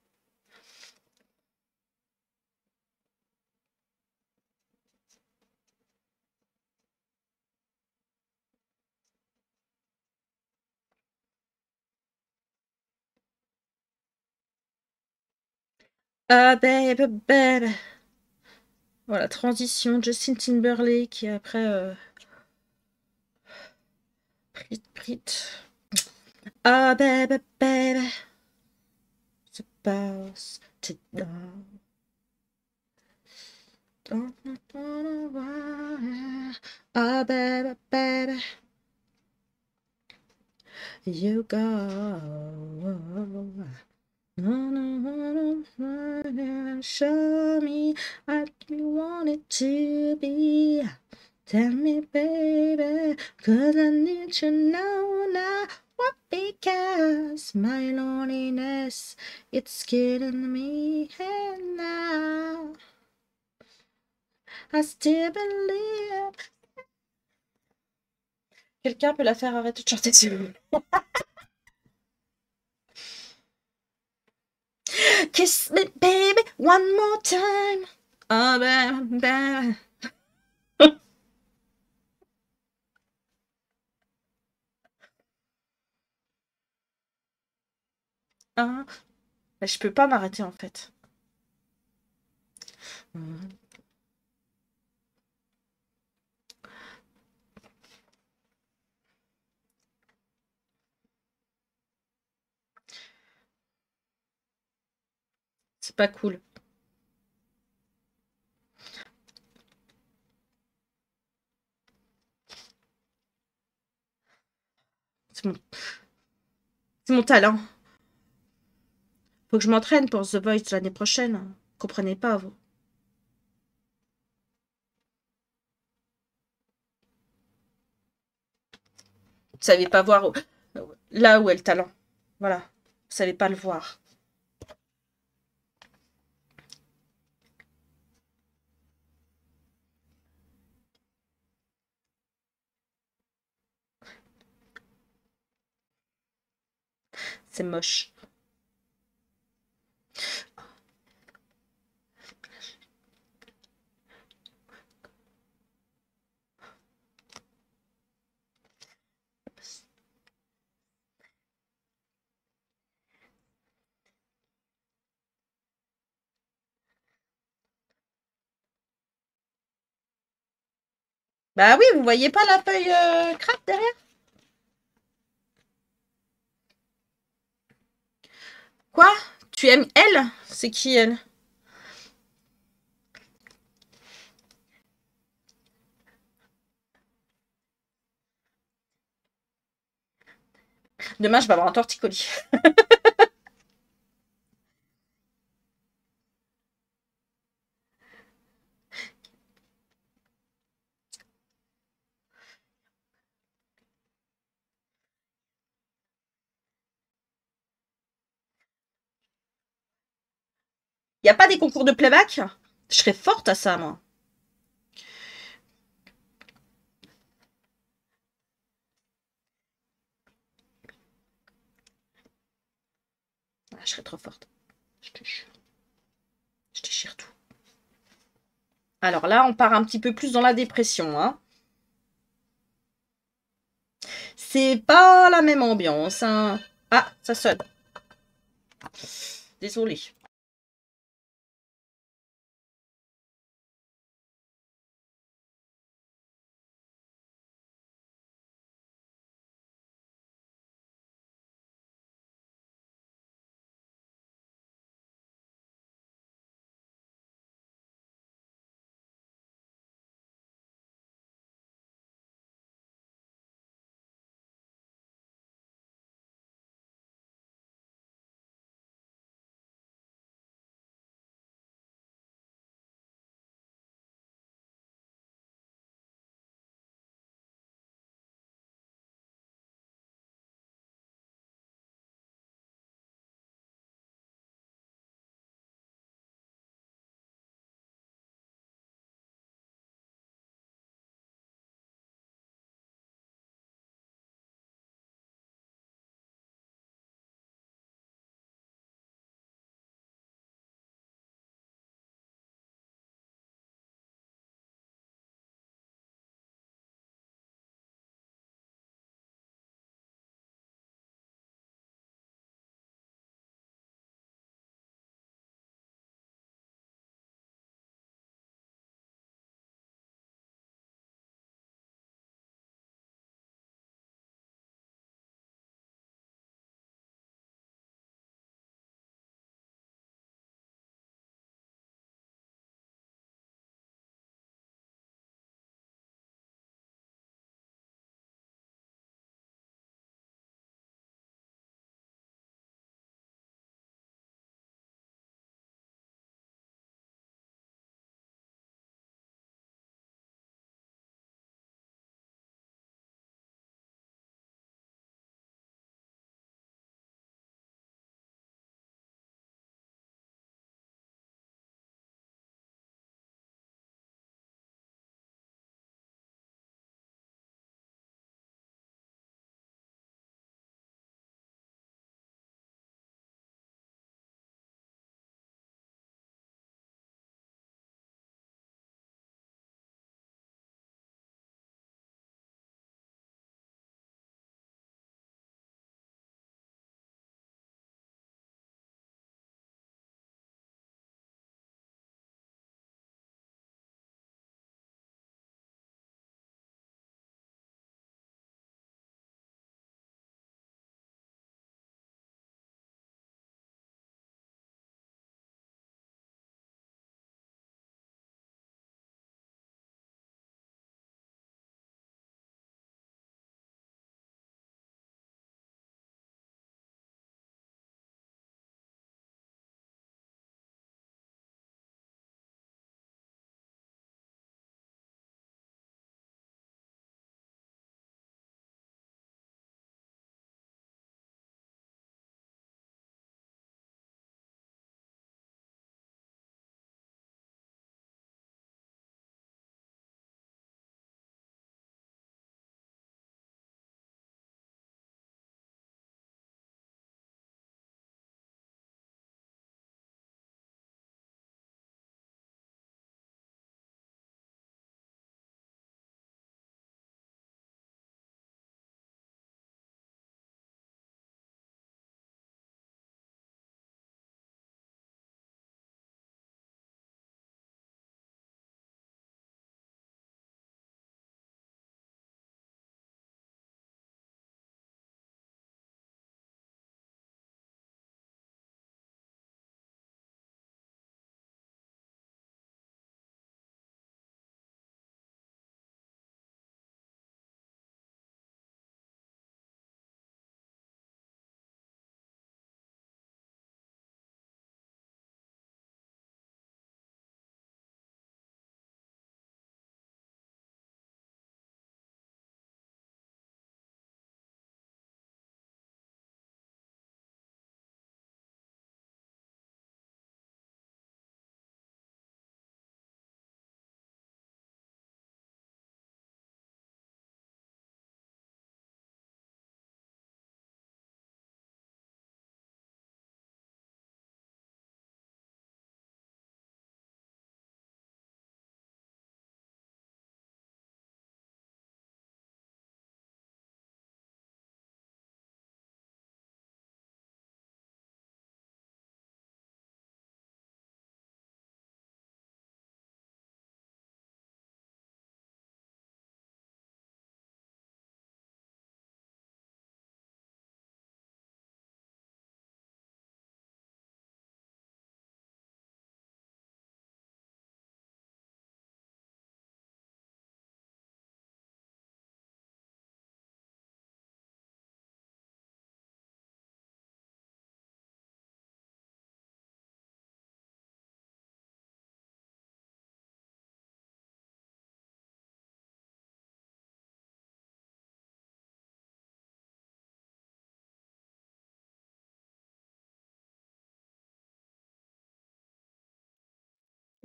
Ah, baby, baby. Voilà, transition. Justin Timberlake et après. Euh... Prit, prit. Oh, baby, baby. Supposed to know. Don't know why. Oh, baby, baby. You go. Show me what you want it to be. Tell me, baby, cause I need to know now. What? Because my loneliness, it's killing me. And now I still believe. Quelqu'un peut la faire arrêter de chanter s'il vous plaît. Kiss me, baby, one more time. Oh, baby, baby. Ah. Mais je peux pas m'arrêter en fait. C'est pas cool. C'est mon... C'est mon talent. Faut que je m'entraîne pour The Voice l'année prochaine. Vous comprenez pas, vous. Vous savez pas voir où... là où est le talent. Voilà. Vous savez pas le voir. C'est moche. Bah oui, vous voyez pas la feuille euh, crade derrière? Quoi? Tu aimes elle? C'est qui elle? Demain, je vais avoir un torticolis. Y a pas des concours de playback? Je serais forte à ça, moi. Ah, je serais trop forte. Je te jure. Je déchire tout. Alors là, on part un petit peu plus dans la dépression, hein. C'est pas la même ambiance, hein. Ah, ça sonne. Désolée.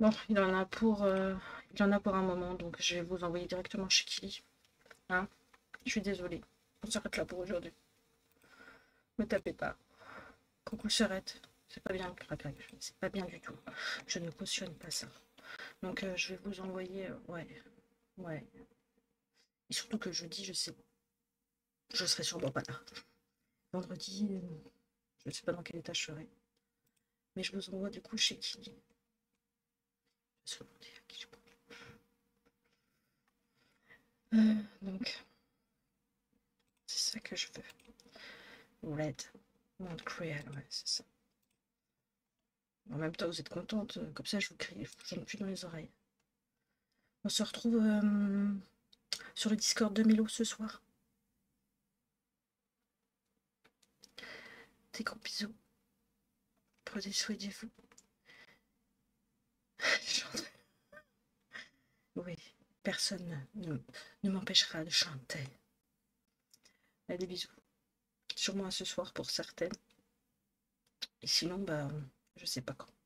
Bon, il en a pour, euh, il en a pour un moment, donc je vais vous envoyer directement chez Kili. Hein, je suis désolée. On s'arrête là pour aujourd'hui. Me tapez pas. Coucou Serette. C'est pas bien, c'est pas bien du tout. Je ne cautionne pas ça. Donc euh, je vais vous envoyer, euh, ouais, ouais. Et surtout que jeudi, je sais, je serai sûrement pas là. Vendredi, euh, je ne sais pas dans quel état je serai. Mais je vous envoie du coup chez qui. Je vais se demander à qui je parle. Euh, donc, c'est ça que je veux. Red. Monde cruel, ouais, c'est ça. En même temps, vous êtes contente. Comme ça, je vous crie, je vous chante plus dans les oreilles. On se retrouve euh, sur le Discord de Milo ce soir. Des gros bisous. Prenez soin de vous. Oui, personne ne, ne m'empêchera de chanter. Allez, des bisous. Sûrement à ce soir pour certaines. Et sinon, bah, je sais pas quand.